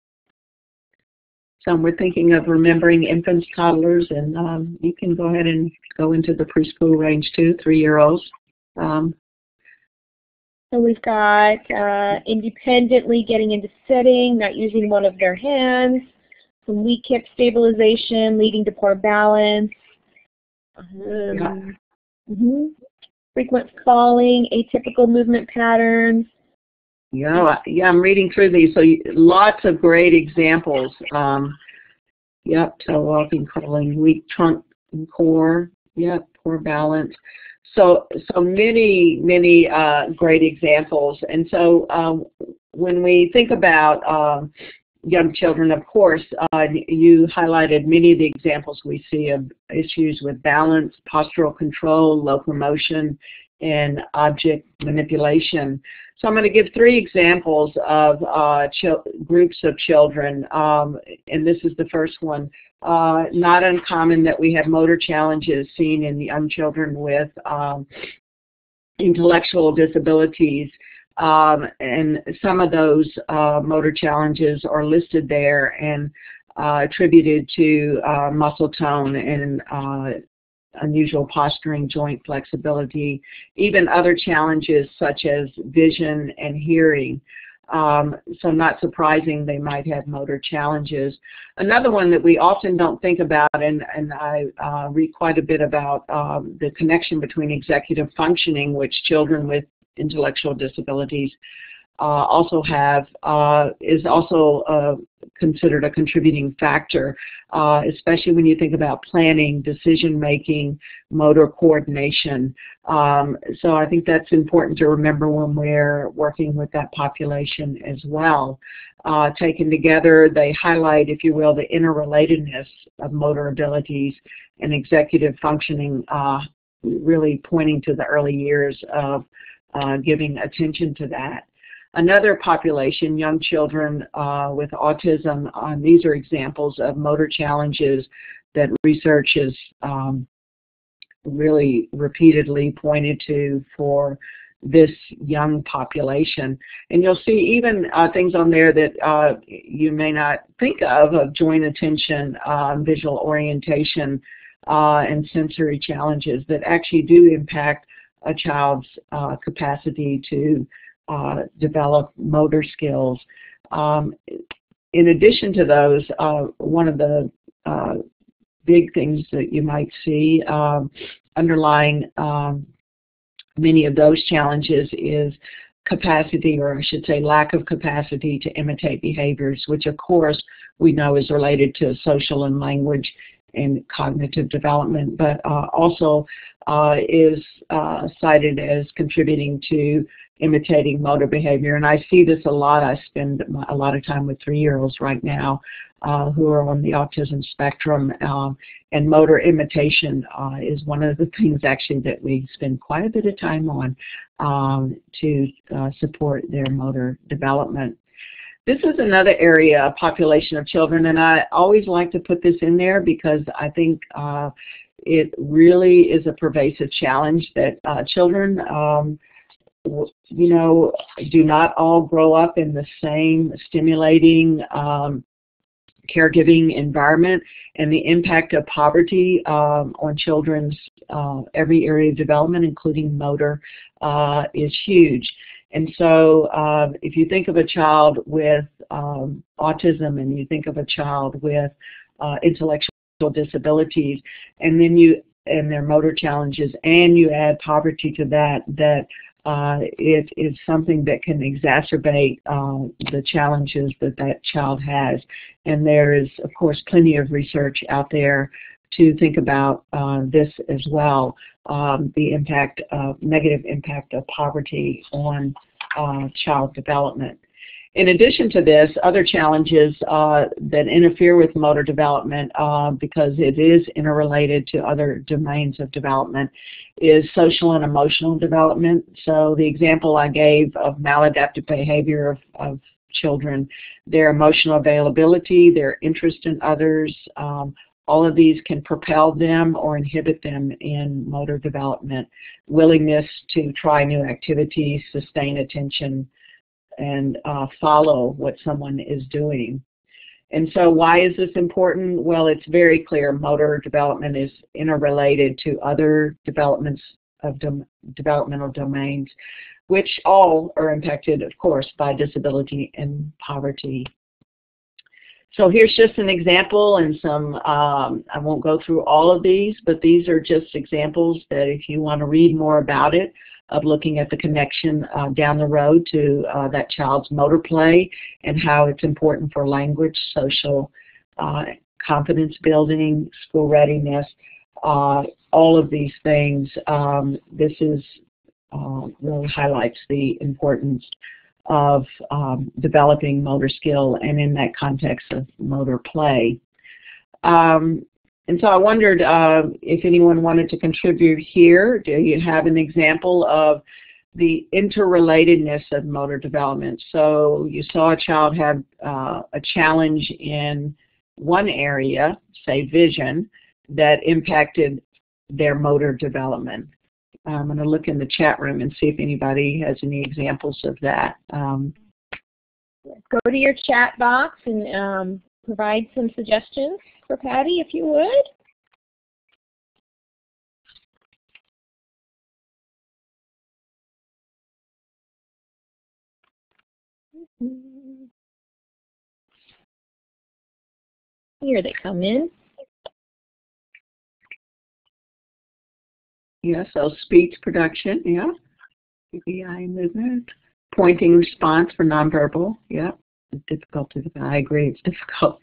So we're thinking of remembering infants, toddlers, and um, you can go ahead and go into the preschool range too, three-year-olds. Um, So we've got uh, independently getting into sitting, not using one of their hands, some weak hip stabilization leading to poor balance, um, yeah. mm-hmm. frequent falling, atypical movement patterns. Yeah, yeah, I'm reading through these, so you, lots of great examples. Um, yep, toe walking, crawling, weak trunk and core. Yep, poor balance. So, so many, many uh, great examples. And so, um, when we think about um, young children, of course, uh, you highlighted many of the examples we see of issues with balance, postural control, locomotion, and object manipulation. So I'm going to give three examples of uh, groups of children, um, and this is the first one. Uh, not uncommon that we have motor challenges seen in young children with um, intellectual disabilities, um, and some of those uh, motor challenges are listed there and uh, attributed to uh, muscle tone and uh, unusual posturing, joint flexibility, even other challenges such as vision and hearing. Um, so not surprising they might have motor challenges. Another one that we often don't think about, and, and I uh, read quite a bit about um, the connection between executive functioning, which children with intellectual disabilities uh, also have uh, is also uh, considered a contributing factor, uh, especially when you think about planning, decision-making, motor coordination. Um, so I think that's important to remember when we're working with that population as well. Uh, taken together, they highlight, if you will, the interrelatedness of motor abilities and executive functioning, uh, really pointing to the early years of uh, giving attention to that. Another population, young children uh, with autism, um, these are examples of motor challenges that research has um, really repeatedly pointed to for this young population. And you'll see even uh, things on there that uh, you may not think of, of joint attention, uh, visual orientation, uh, and sensory challenges that actually do impact a child's uh, capacity to uh, develop motor skills. Um, in addition to those, uh, one of the uh, big things that you might see um, underlying um, many of those challenges is capacity, or I should say lack of capacity, to imitate behaviors, which of course we know is related to social and language and cognitive development, but uh, also uh, is uh, cited as contributing to imitating motor behavior. And I see this a lot. I spend a lot of time with three-year-olds right now uh, who are on the autism spectrum, um, and motor imitation uh, is one of the things actually that we spend quite a bit of time on um, to uh, support their motor development. This is another area, a population of children, and I always like to put this in there because I think uh, it really is a pervasive challenge that uh, children, um, you know, do not all grow up in the same stimulating, um, caregiving environment, and the impact of poverty um, on children's uh, every area of development, including motor, uh, is huge. And so uh, if you think of a child with um, autism, and you think of a child with uh, intellectual disabilities, and then you, and their motor challenges, and you add poverty to that, that uh, it is something that can exacerbate uh, the challenges that that child has. And there is, of course, plenty of research out there to think about uh, this as well, um, the impact of, negative impact of poverty on uh, child development. In addition to this, other challenges uh, that interfere with motor development, uh, because it is interrelated to other domains of development, is social and emotional development. So the example I gave of maladaptive behavior of, of children, their emotional availability, their interest in others, um, all of these can propel them or inhibit them in motor development. Willingness to try new activities, sustain attention, and uh, follow what someone is doing. And so why is this important? Well, it's very clear motor development is interrelated to other developments of dom developmental domains, which all are impacted, of course, by disability and poverty. So here's just an example, and some, um, I won't go through all of these, but these are just examples that if you want to read more about it, of looking at the connection uh, down the road to uh, that child's motor play and how it's important for language, social, uh, confidence building, school readiness, uh, all of these things. Um, this is uh, really highlights the importance of um, developing motor skill, and in that context of motor play. Um, and so I wondered uh, if anyone wanted to contribute here. Do you have an example of the interrelatedness of motor development? So you saw a child have uh, a challenge in one area, say vision, that impacted their motor development. I'm going to look in the chat room and see if anybody has any examples of that. Um, Go to your chat box and um, provide some suggestions for Patty, if you would. Here they come in. Yeah, so speech production, yeah. P P I movement, pointing response for nonverbal. Yeah, it's difficult to, I agree, it's difficult.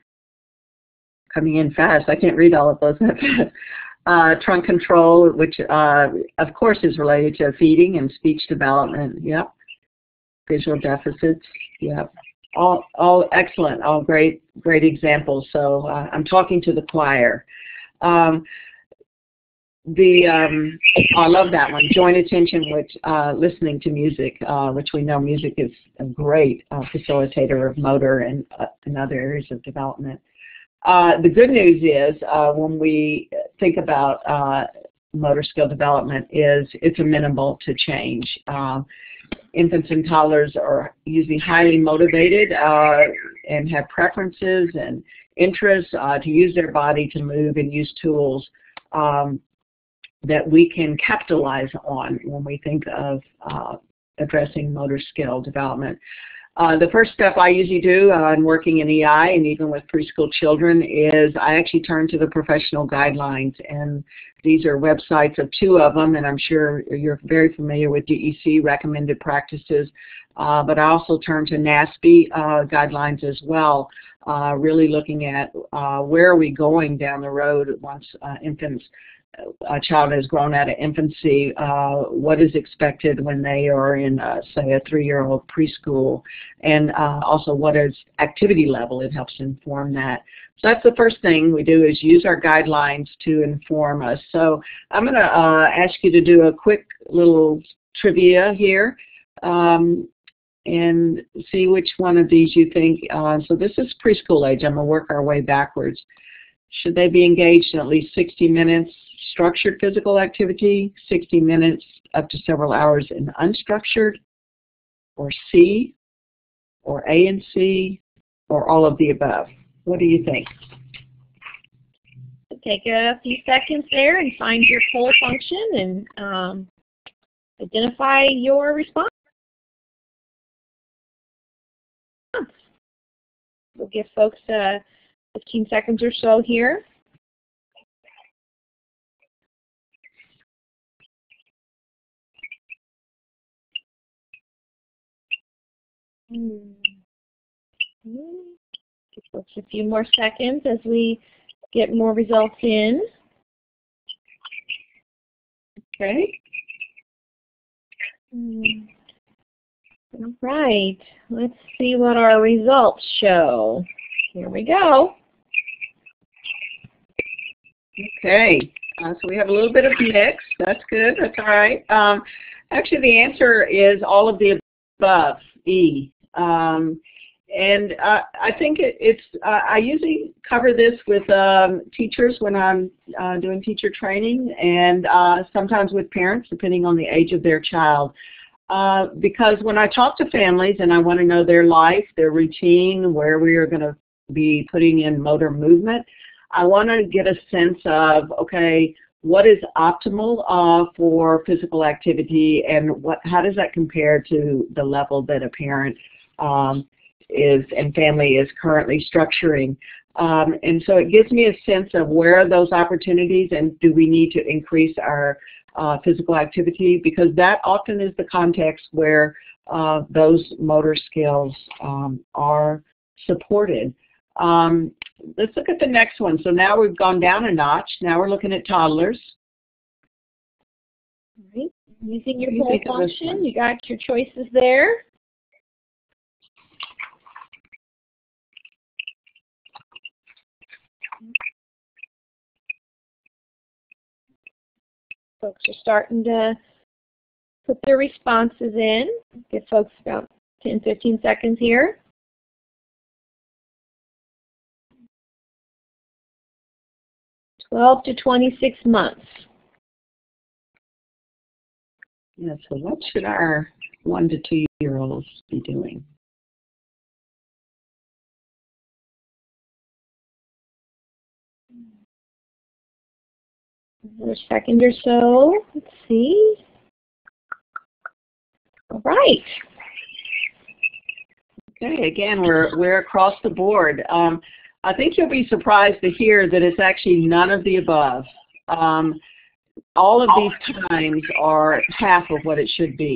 Coming in fast, I can't read all of those. uh, trunk control, which uh, of course is related to feeding and speech development. Yep. Visual deficits. Yep. All, all excellent, all great, great examples. So uh, I'm talking to the choir. Um, the um, oh, I love that one. Joint attention, which uh, listening to music, uh, which we know music is a great uh, facilitator of motor and, uh, and other areas of development. Uh, the good news is uh, when we think about uh, motor skill development is it's amenable to change. Uh, Infants and toddlers are usually highly motivated uh, and have preferences and interests uh, to use their body to move and use tools um, that we can capitalize on when we think of uh, addressing motor skill development. Uh, the first step I usually do uh, in working in E I and even with preschool children is I actually turn to the professional guidelines, and these are websites of two of them, and I'm sure you're very familiar with D E C recommended practices, uh, but I also turn to N A S B uh, guidelines as well, uh, really looking at uh, where are we going down the road once uh, infants a child has grown out of infancy, uh, what is expected when they are in, uh, say, a three-year-old preschool, and uh, also what is activity level. It helps inform that. So that's the first thing we do is use our guidelines to inform us. So I'm going to uh, ask you to do a quick little trivia here um, and see which one of these you think. Uh, so this is preschool age. I'm going to work our way backwards. Should they be engaged in at least sixty minutes structured physical activity, sixty minutes up to several hours in unstructured, or C, or A and C, or all of the above? What do you think? Take a few seconds there and find your poll function and um, identify your response. We'll give folks uh, fifteen seconds or so here. Hmm. Give folks a few more seconds as we get more results in. Okay. Hmm. All right. Let's see what our results show. Here we go. Okay. Uh, so we have a little bit of mix. That's good. That's all right. Um, actually, the answer is all of the above, E. Um, and uh, I think it, it's, uh, I usually cover this with um, teachers when I'm uh, doing teacher training, and uh, sometimes with parents, depending on the age of their child. Uh, because when I talk to families and I want to know their life, their routine, where we are going to be putting in motor movement, I want to get a sense of, okay, what is optimal uh, for physical activity, and what, how does that compare to the level that a parent um, is and family is currently structuring. Um, and so it gives me a sense of where are those opportunities, and do we need to increase our uh, physical activity, because that often is the context where uh, those motor skills um, are supported. Um, let's look at the next one. So now we've gone down a notch. Now we're looking at toddlers. All right. Using your poll function, you got your choices there. Folks are starting to put their responses in. Give folks about ten, fifteen seconds here. twelve to twenty-six months. Yeah, so what should our one to two year olds be doing? Another second or so. Let's see. All right. Okay, again, we're, we're across the board. Um, I think you'll be surprised to hear that it's actually none of the above. Um, all of these times are half of what it should be.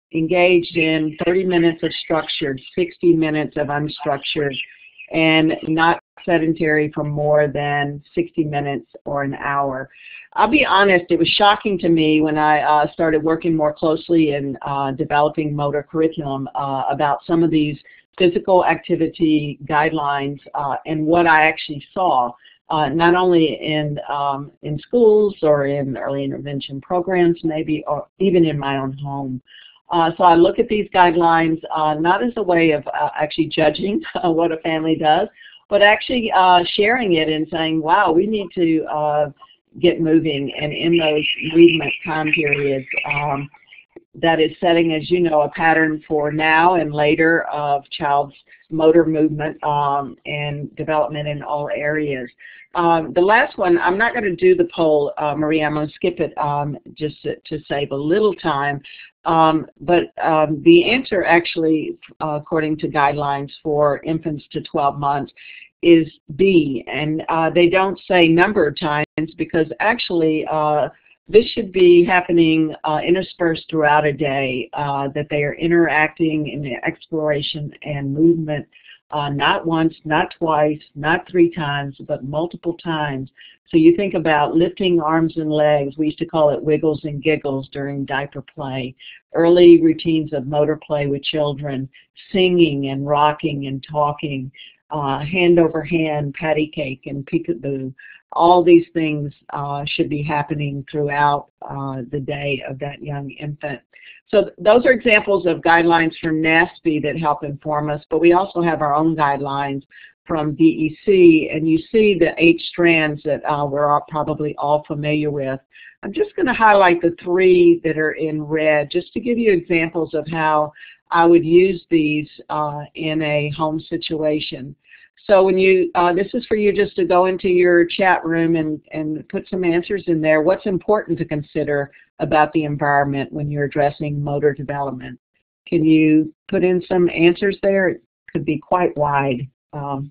engaged in thirty minutes of structured, sixty minutes of unstructured, and not sedentary for more than sixty minutes or an hour. I'll be honest, it was shocking to me when I uh, started working more closely in uh, developing motor curriculum uh, about some of these physical activity guidelines uh, and what I actually saw, uh, not only in, um, in schools or in early intervention programs maybe, or even in my own home. Uh, so I look at these guidelines uh, not as a way of uh, actually judging uh, what a family does, but actually uh, sharing it and saying, wow, we need to uh, get moving. And in those movement time periods, um, that is setting, as you know, a pattern for now and later of child's motor movement um, and development in all areas. Um, the last one, I'm not going to do the poll, uh, Maria. I'm going to skip it um, just to, to save a little time. Um, but um, the answer actually, uh, according to guidelines for infants to twelve months, is B. And uh, they don't say number of times because actually uh, this should be happening uh, interspersed throughout a day, uh, that they are interacting in the exploration and movement, uh, not once, not twice, not three times, but multiple times. So you think about lifting arms and legs. We used to call it wiggles and giggles during diaper play, early routines of motor play with children, singing and rocking and talking, uh, hand over hand, patty cake and peekaboo. All these things uh, should be happening throughout uh, the day of that young infant. So th those are examples of guidelines from NASB that help inform us, but we also have our own guidelines from D E C, and you see the eight strands that uh, we're all probably all familiar with. I'm just going to highlight the three that are in red just to give you examples of how I would use these uh, in a home situation. So when you, uh, this is for you just to go into your chat room and, and put some answers in there. What's important to consider about the environment when you're addressing motor development? Can you put in some answers there? It could be quite wide. Um,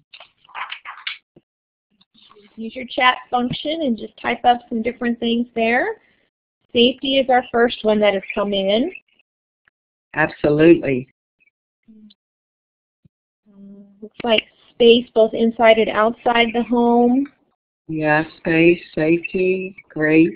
Use your chat function and just type up some different things there. Safety is our first one that has come in. Absolutely. Um, looks like space both inside and outside the home. Yeah, space, safety, great.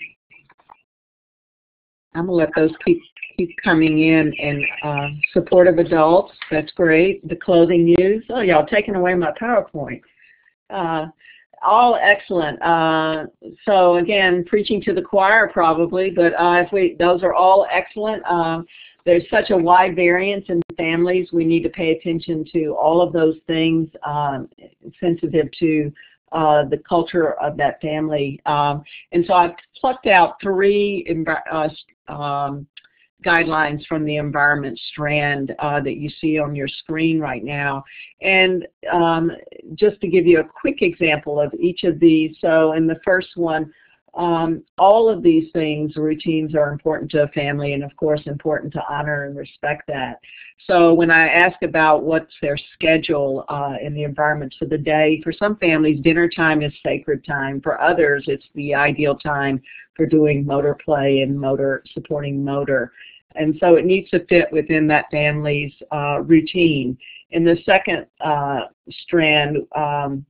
I'm going to let those keep, keep coming in. And uh, supportive adults, that's great. The clothing used. Oh, y'all taking away my PowerPoint. Uh, all excellent. Uh, so again, preaching to the choir probably, but uh, if we, those are all excellent. Uh, there's such a wide variance in families. We need to pay attention to all of those things, um, sensitive to uh, the culture of that family. Um, and so I've plucked out three uh, um, guidelines from the environment strand uh, that you see on your screen right now. And um, just to give you a quick example of each of these, so in the first one, um, all of these things, routines, are important to a family, and of course important to honor and respect that. So when I ask about what's their schedule uh, in the environment for the day, for some families dinner time is sacred time. For others it's the ideal time for doing motor play and motor supporting motor. And so it needs to fit within that family's uh, routine. In the second uh, strand, um,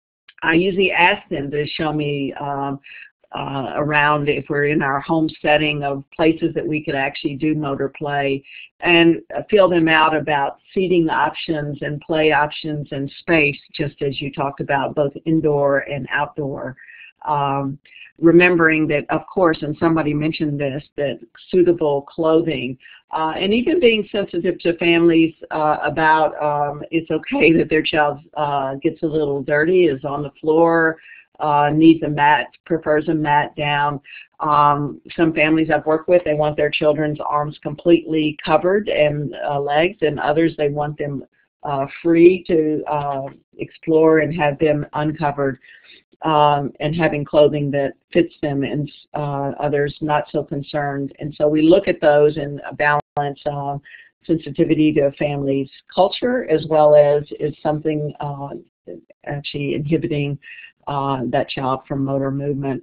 I usually ask them to show me um, uh, around, if we're in our home setting, of places that we could actually do motor play, and feel them out about seating options and play options and space, just as you talked about, both indoor and outdoor. Um, remembering that, of course, and somebody mentioned this, that suitable clothing, uh, and even being sensitive to families uh, about um, it's okay that their child uh, gets a little dirty, is on the floor, uh, needs a mat, prefers a mat down. Um, some families I've worked with, they want their children's arms completely covered and uh, legs, and others they want them uh, free to uh, explore and have them uncovered. Um, and having clothing that fits them, and uh, others not so concerned. And so we look at those and balance uh, sensitivity to a family's culture, as well as is something uh, actually inhibiting uh, that child from motor movement.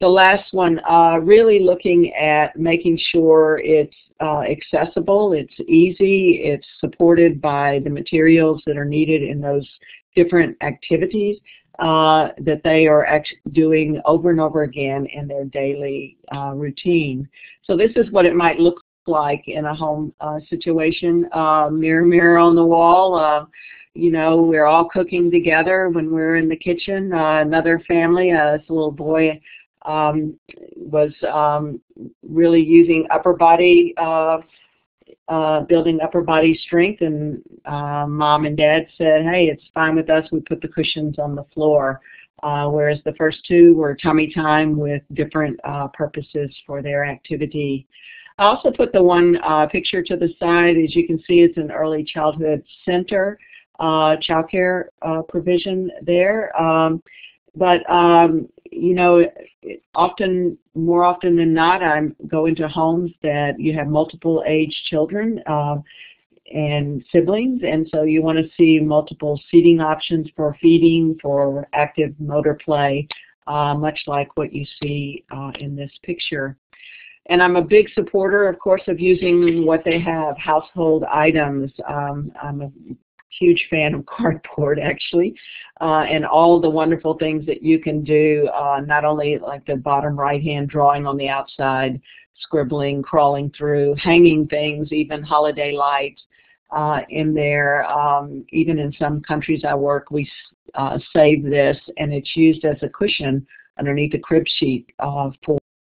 the last one, uh, really looking at making sure it's uh, accessible, it's easy, it's supported by the materials that are needed in those different activities uh, that they are actually doing over and over again in their daily uh, routine. So this is what it might look like in a home uh, situation. Uh, mirror, mirror on the wall. Uh, you know, we're all cooking together when we're in the kitchen. Uh, another family, uh, this little boy um, was um, really using upper body, uh, uh, building upper body strength, and uh, mom and dad said, hey, it's fine with us, we put the cushions on the floor. Uh, whereas the first two were tummy time with different uh, purposes for their activity. I also put the one uh, picture to the side. As you can see, it's an early childhood center, uh, child care uh, provision there. Um, but, um, you know, often, more often than not, I go into homes that you have multiple age children uh, and siblings, and so you want to see multiple seating options for feeding, for active motor play, uh, much like what you see uh, in this picture. And I'm a big supporter, of course, of using what they have, household items. Um, I'm a huge fan of cardboard, actually, uh, and all the wonderful things that you can do, uh, not only like the bottom right-hand drawing on the outside, scribbling, crawling through, hanging things, even holiday lights uh, in there. Um, even in some countries I work, we uh, save this, and it's used as a cushion underneath the crib sheet uh, for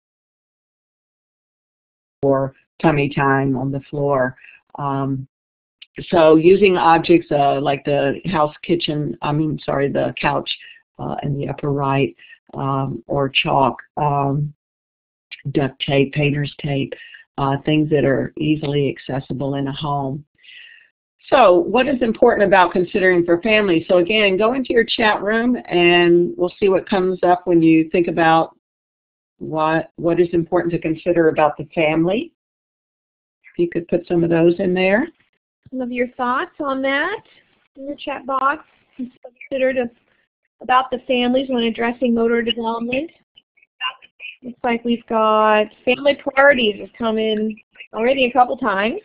for tummy time on the floor. Um, so using objects uh, like the house kitchen, I mean, sorry, the couch uh, in the upper right, um, or chalk, um, duct tape, painter's tape, uh, things that are easily accessible in a home. So what is important about considering for families? So again, go into your chat room and we'll see what comes up when you think about What, what is important to consider about the family. If you could put some of those in there. Some of your thoughts on that in the chat box. Considered a, about the families when addressing motor development. Looks like we've got family priorities has come in already a couple times.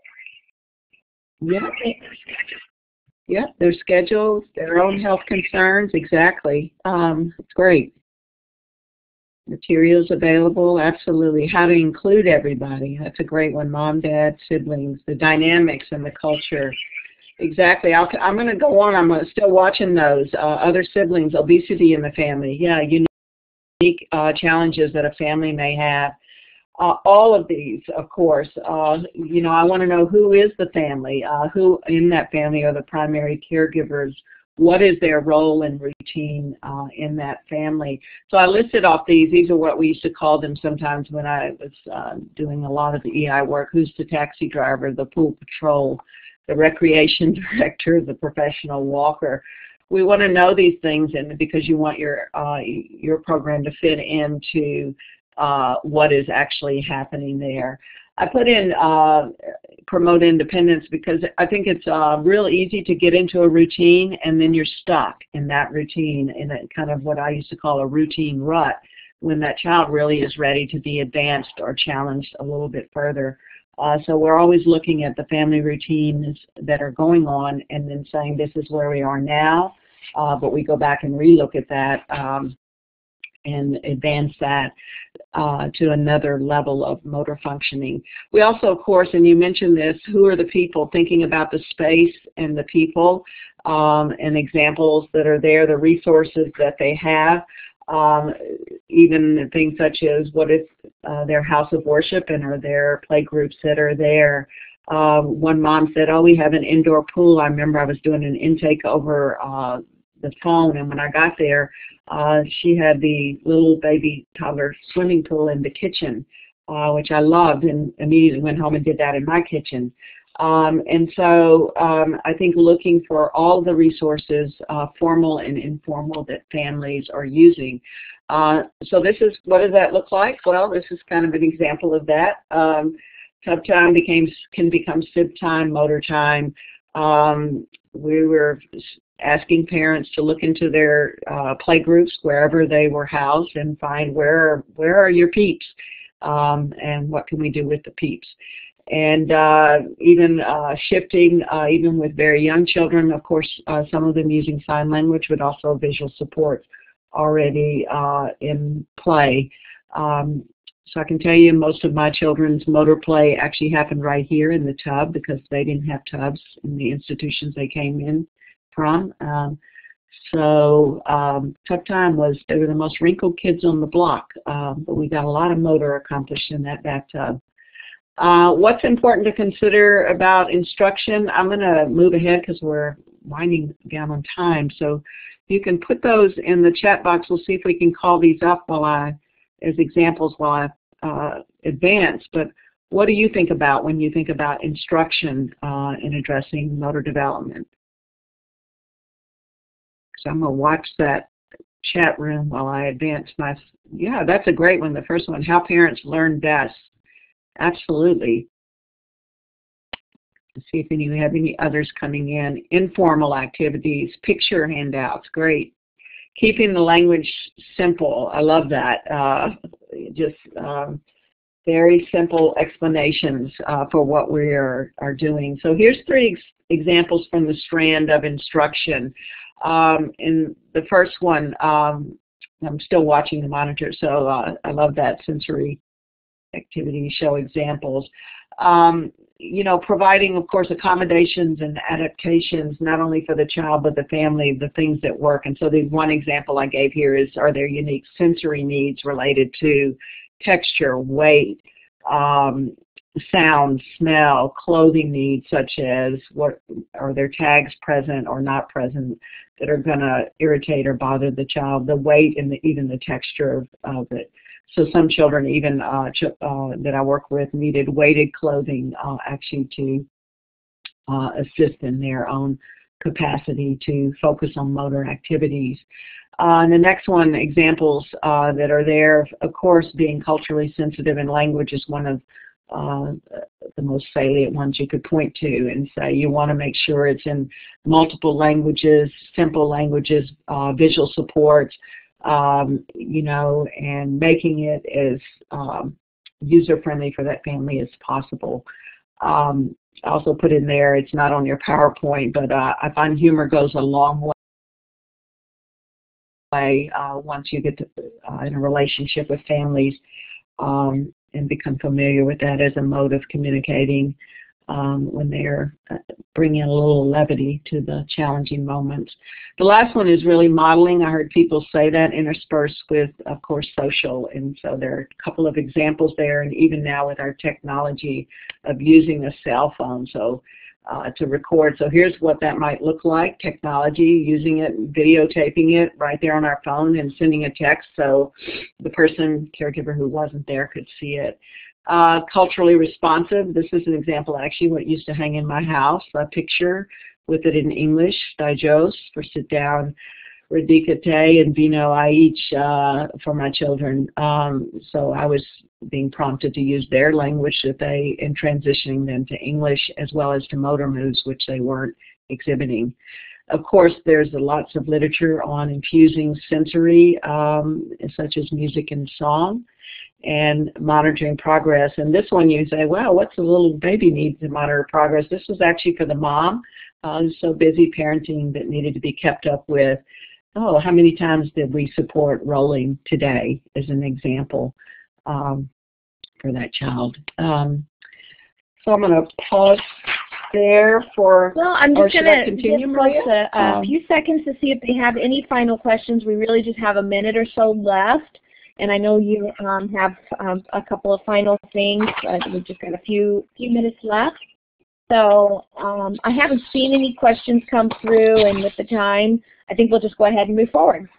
Yeah. Yeah, their schedules, their own health concerns, exactly. Um, it's great. Materials available, absolutely. How to include everybody. That's a great one. Mom, dad, siblings, the dynamics and the culture. Exactly. I'll, I'm going to go on. I'm still watching those. Uh, other siblings, obesity in the family. Yeah, unique uh, challenges that a family may have. Uh, all of these, of course. Uh, you know, I want to know who is the family, uh, who in that family are the primary caregivers. What is their role and routine uh, in that family? So I listed off these. These are what we used to call them sometimes when I was uh, doing a lot of the E I work. Who's the taxi driver, the pool patrol, the recreation director, the professional walker? We want to know these things, and because you want your uh, your program to fit into uh, what is actually happening there. I put in uh, promote independence because I think it's uh, real easy to get into a routine and then you're stuck in that routine in a kind of what I used to call a routine rut when that child really is ready to be advanced or challenged a little bit further. Uh, so we're always looking at the family routines that are going on and then saying this is where we are now, uh, but we go back and relook at that um, and advance that uh, to another level of motor functioning. We also, of course, and you mentioned this, who are the people, thinking about the space and the people um, and examples that are there, the resources that they have, um, even things such as what is uh, their house of worship and are there play groups that are there. Uh, one mom said, oh, we have an indoor pool. I remember I was doing an intake over uh, the phone, and when I got there, uh, she had the little baby toddler swimming pool in the kitchen, uh, which I loved, and immediately went home and did that in my kitchen. Um, and so um, I think looking for all the resources, uh, formal and informal, that families are using. Uh, so this is, what does that look like? Well, this is kind of an example of that. Um, Tub time became, can become sib time, motor time. Um, we were asking parents to look into their uh, play groups wherever they were housed and find where, where are your peeps, um, and what can we do with the peeps. And uh, even uh, shifting, uh, even with very young children, of course, uh, some of them using sign language, but also visual support already uh, in play. Um, so I can tell you most of my children's motor play actually happened right here in the tub because they didn't have tubs in the institutions they came in from. Um, so um, Tough Time was, they were the most wrinkled kids on the block, um, but we got a lot of motor accomplished in that bathtub. Uh, what's important to consider about instruction? I'm going to move ahead because we're winding down on time. So you can put those in the chat box. We'll see if we can call these up while I, as examples while I uh, advance. But what do you think about when you think about instruction uh, in addressing motor development? So I'm going to watch that chat room while I advance my, yeah, that's a great one. The first one, how parents learn best. Absolutely. Let's see if any, we have any others coming in. Informal activities, picture handouts, great. Keeping the language simple, I love that. Uh, just um, very simple explanations uh, for what we are, are doing. So here's three ex examples from the strand of instruction. Um, in the first one, um, I'm still watching the monitor, so uh, I love that sensory activities show examples. Um, you know, providing, of course, accommodations and adaptations, not only for the child, but the family, the things that work. And so the one example I gave here is, are there unique sensory needs related to texture, weight, um, sound, smell, clothing needs, such as what are there tags present or not present that are going to irritate or bother the child, the weight and the, even the texture of, of it. So some children even uh, ch uh, that I work with needed weighted clothing uh, actually to uh, assist in their own capacity to focus on motor activities. Uh, and the next one, examples uh, that are there, of course, being culturally sensitive, and language is one of uh, the most salient ones you could point to and say you want to make sure it's in multiple languages, simple languages, uh, visual support, Um, you know, and making it as um, user-friendly for that family as possible. Um, I also put in there, it's not on your PowerPoint, but uh, I find humor goes a long way uh, once you get to, uh, in a relationship with families um, and become familiar with that as a mode of communicating um, when they're uh, bringing a little levity to the challenging moments. The last one is really modeling. I heard people say that, interspersed with, of course, social. And so there are a couple of examples there, and even now with our technology of using a cell phone so uh, to record. So here's what that might look like, technology, using it, videotaping it right there on our phone and sending a text so the person, caregiver who wasn't there, could see it. Uh, culturally responsive, this is an example actually what used to hang in my house, a picture with it in English, Dijos, for sit down, Radikate and Vino Aich uh, for my children. Um, so I was being prompted to use their language that they, in transitioning them to English as well as to motor moves, which they weren't exhibiting. Of course, there's lots of literature on infusing sensory, um, such as music and song, and monitoring progress. And this one you say, well, what's the little baby need to monitor progress? This was actually for the mom uh, who's so busy parenting that needed to be kept up with, oh, how many times did we support rolling today, as an example um, for that child. Um, so I'm going to pause there for, well, I'm just going to continue, give Maria? folks a, a um, few seconds to see if they have any final questions. We really just have a minute or so left. And I know you um, have um, a couple of final things, but we've just got a few few minutes left. So um, I haven't seen any questions come through, and with the time, I think we'll just go ahead and move forward.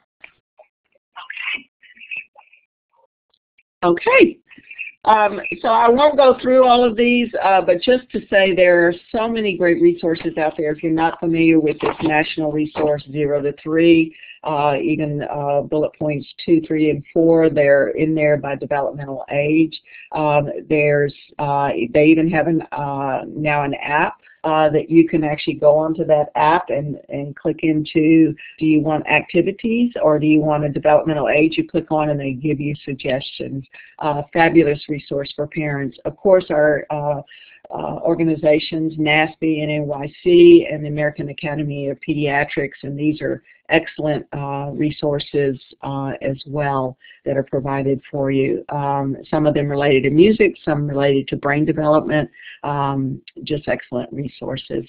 Okay. Um, so I won't go through all of these, uh, but just to say there are so many great resources out there. If you're not familiar with this national resource, zero to three, uh, even uh, bullet points two, three, and four, they're in there by developmental age. Um, there's, uh, they even have an, uh, now an app uh, that you can actually go onto that app and, and click into, do you want activities or do you want a developmental age? You click on and they give you suggestions. Uh, fabulous resource for parents. Of course, our uh, uh, organizations, NASB and N Y C and the American Academy of Pediatrics, and these are excellent uh, resources uh, as well that are provided for you. Um, some of them related to music, some related to brain development, um, just excellent resources.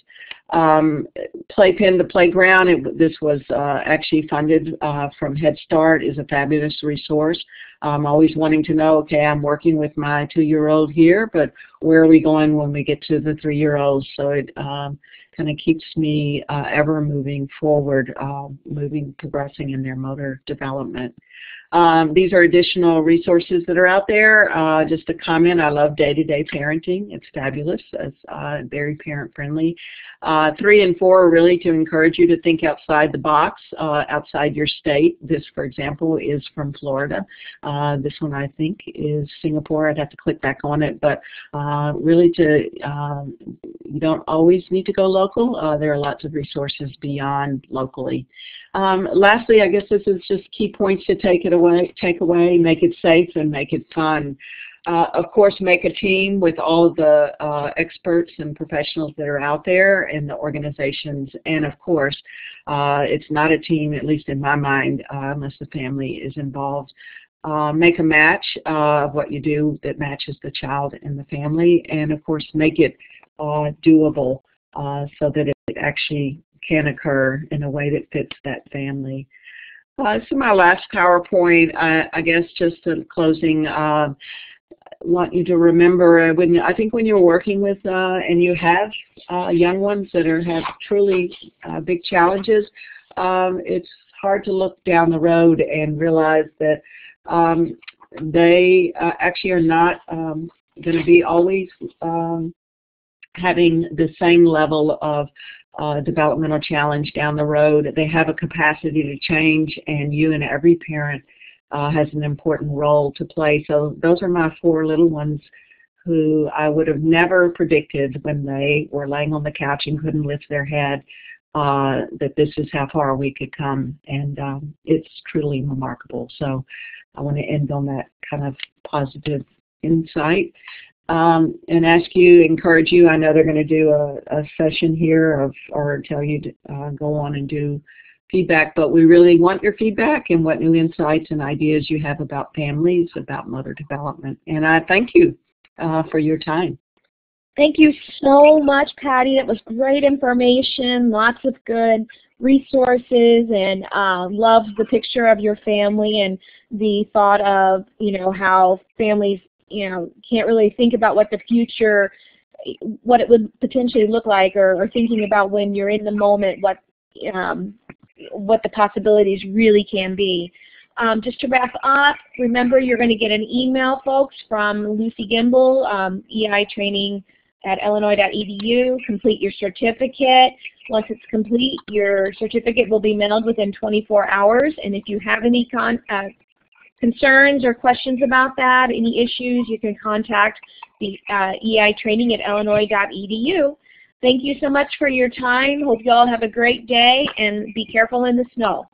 Um, Playpen the Playground, it, this was uh, actually funded uh, from Head Start, is a fabulous resource. I'm always wanting to know, okay, I'm working with my two-year-old here, but where are we going when we get to the three-year-olds? So it um, kind of keeps me uh, ever moving forward, uh, moving, progressing in their motor development. Um, these are additional resources that are out there. Uh, just a comment, I love day-to-day parenting. It's fabulous. It's uh, very parent-friendly. Uh, three and four are really to encourage you to think outside the box, uh, outside your state. This, for example, is from Florida. Uh, this one, I think, is Singapore. I'd have to click back on it. But uh, really, to um, you don't always need to go local. Uh, there are lots of resources beyond locally. Um, lastly, I guess this is just key points to take it away, take away, make it safe and make it fun. Uh, of course, make a team with all of the uh, experts and professionals that are out there in the organizations. And of course, uh, it's not a team, at least in my mind, uh, unless the family is involved. Uh, make a match uh, of what you do that matches the child and the family. And of course, make it uh, doable uh, so that it actually can occur in a way that fits that family. Uh, so my last PowerPoint, I, I guess just in closing, uh, want you to remember when I think when you're working with uh, and you have uh, young ones that are have truly uh, big challenges, um, it's hard to look down the road and realize that um, they uh, actually are not um, going to be always um, having the same level of Uh, developmental challenge down the road. They have a capacity to change, and you and every parent uh, has an important role to play. So those are my four little ones who I would have never predicted when they were laying on the couch and couldn't lift their head uh, that this is how far we could come, and um, it's truly remarkable. So I want to end on that kind of positive insight. Um, and ask you, encourage you, I know they're going to do a, a session here of, or tell you to uh, go on and do feedback, but we really want your feedback and what new insights and ideas you have about families, about motor development. And I thank you uh, for your time. Thank you so much, Patty. That was great information, lots of good resources, and uh, love the picture of your family and the thought of, you know, how families you know, can't really think about what the future, what it would potentially look like, or, or thinking about when you're in the moment, what um, what the possibilities really can be. Um, just to wrap up, remember you're going to get an email, folks, from Lucy Gimbel, um, E I training at illinois dot e d u. Complete your certificate. Once it's complete, your certificate will be mailed within twenty-four hours, and if you have any con uh, concerns or questions about that, any issues, you can contact the uh, E I training at illinois dot e d u. Thank you so much for your time. Hope you all have a great day, and be careful in the snow.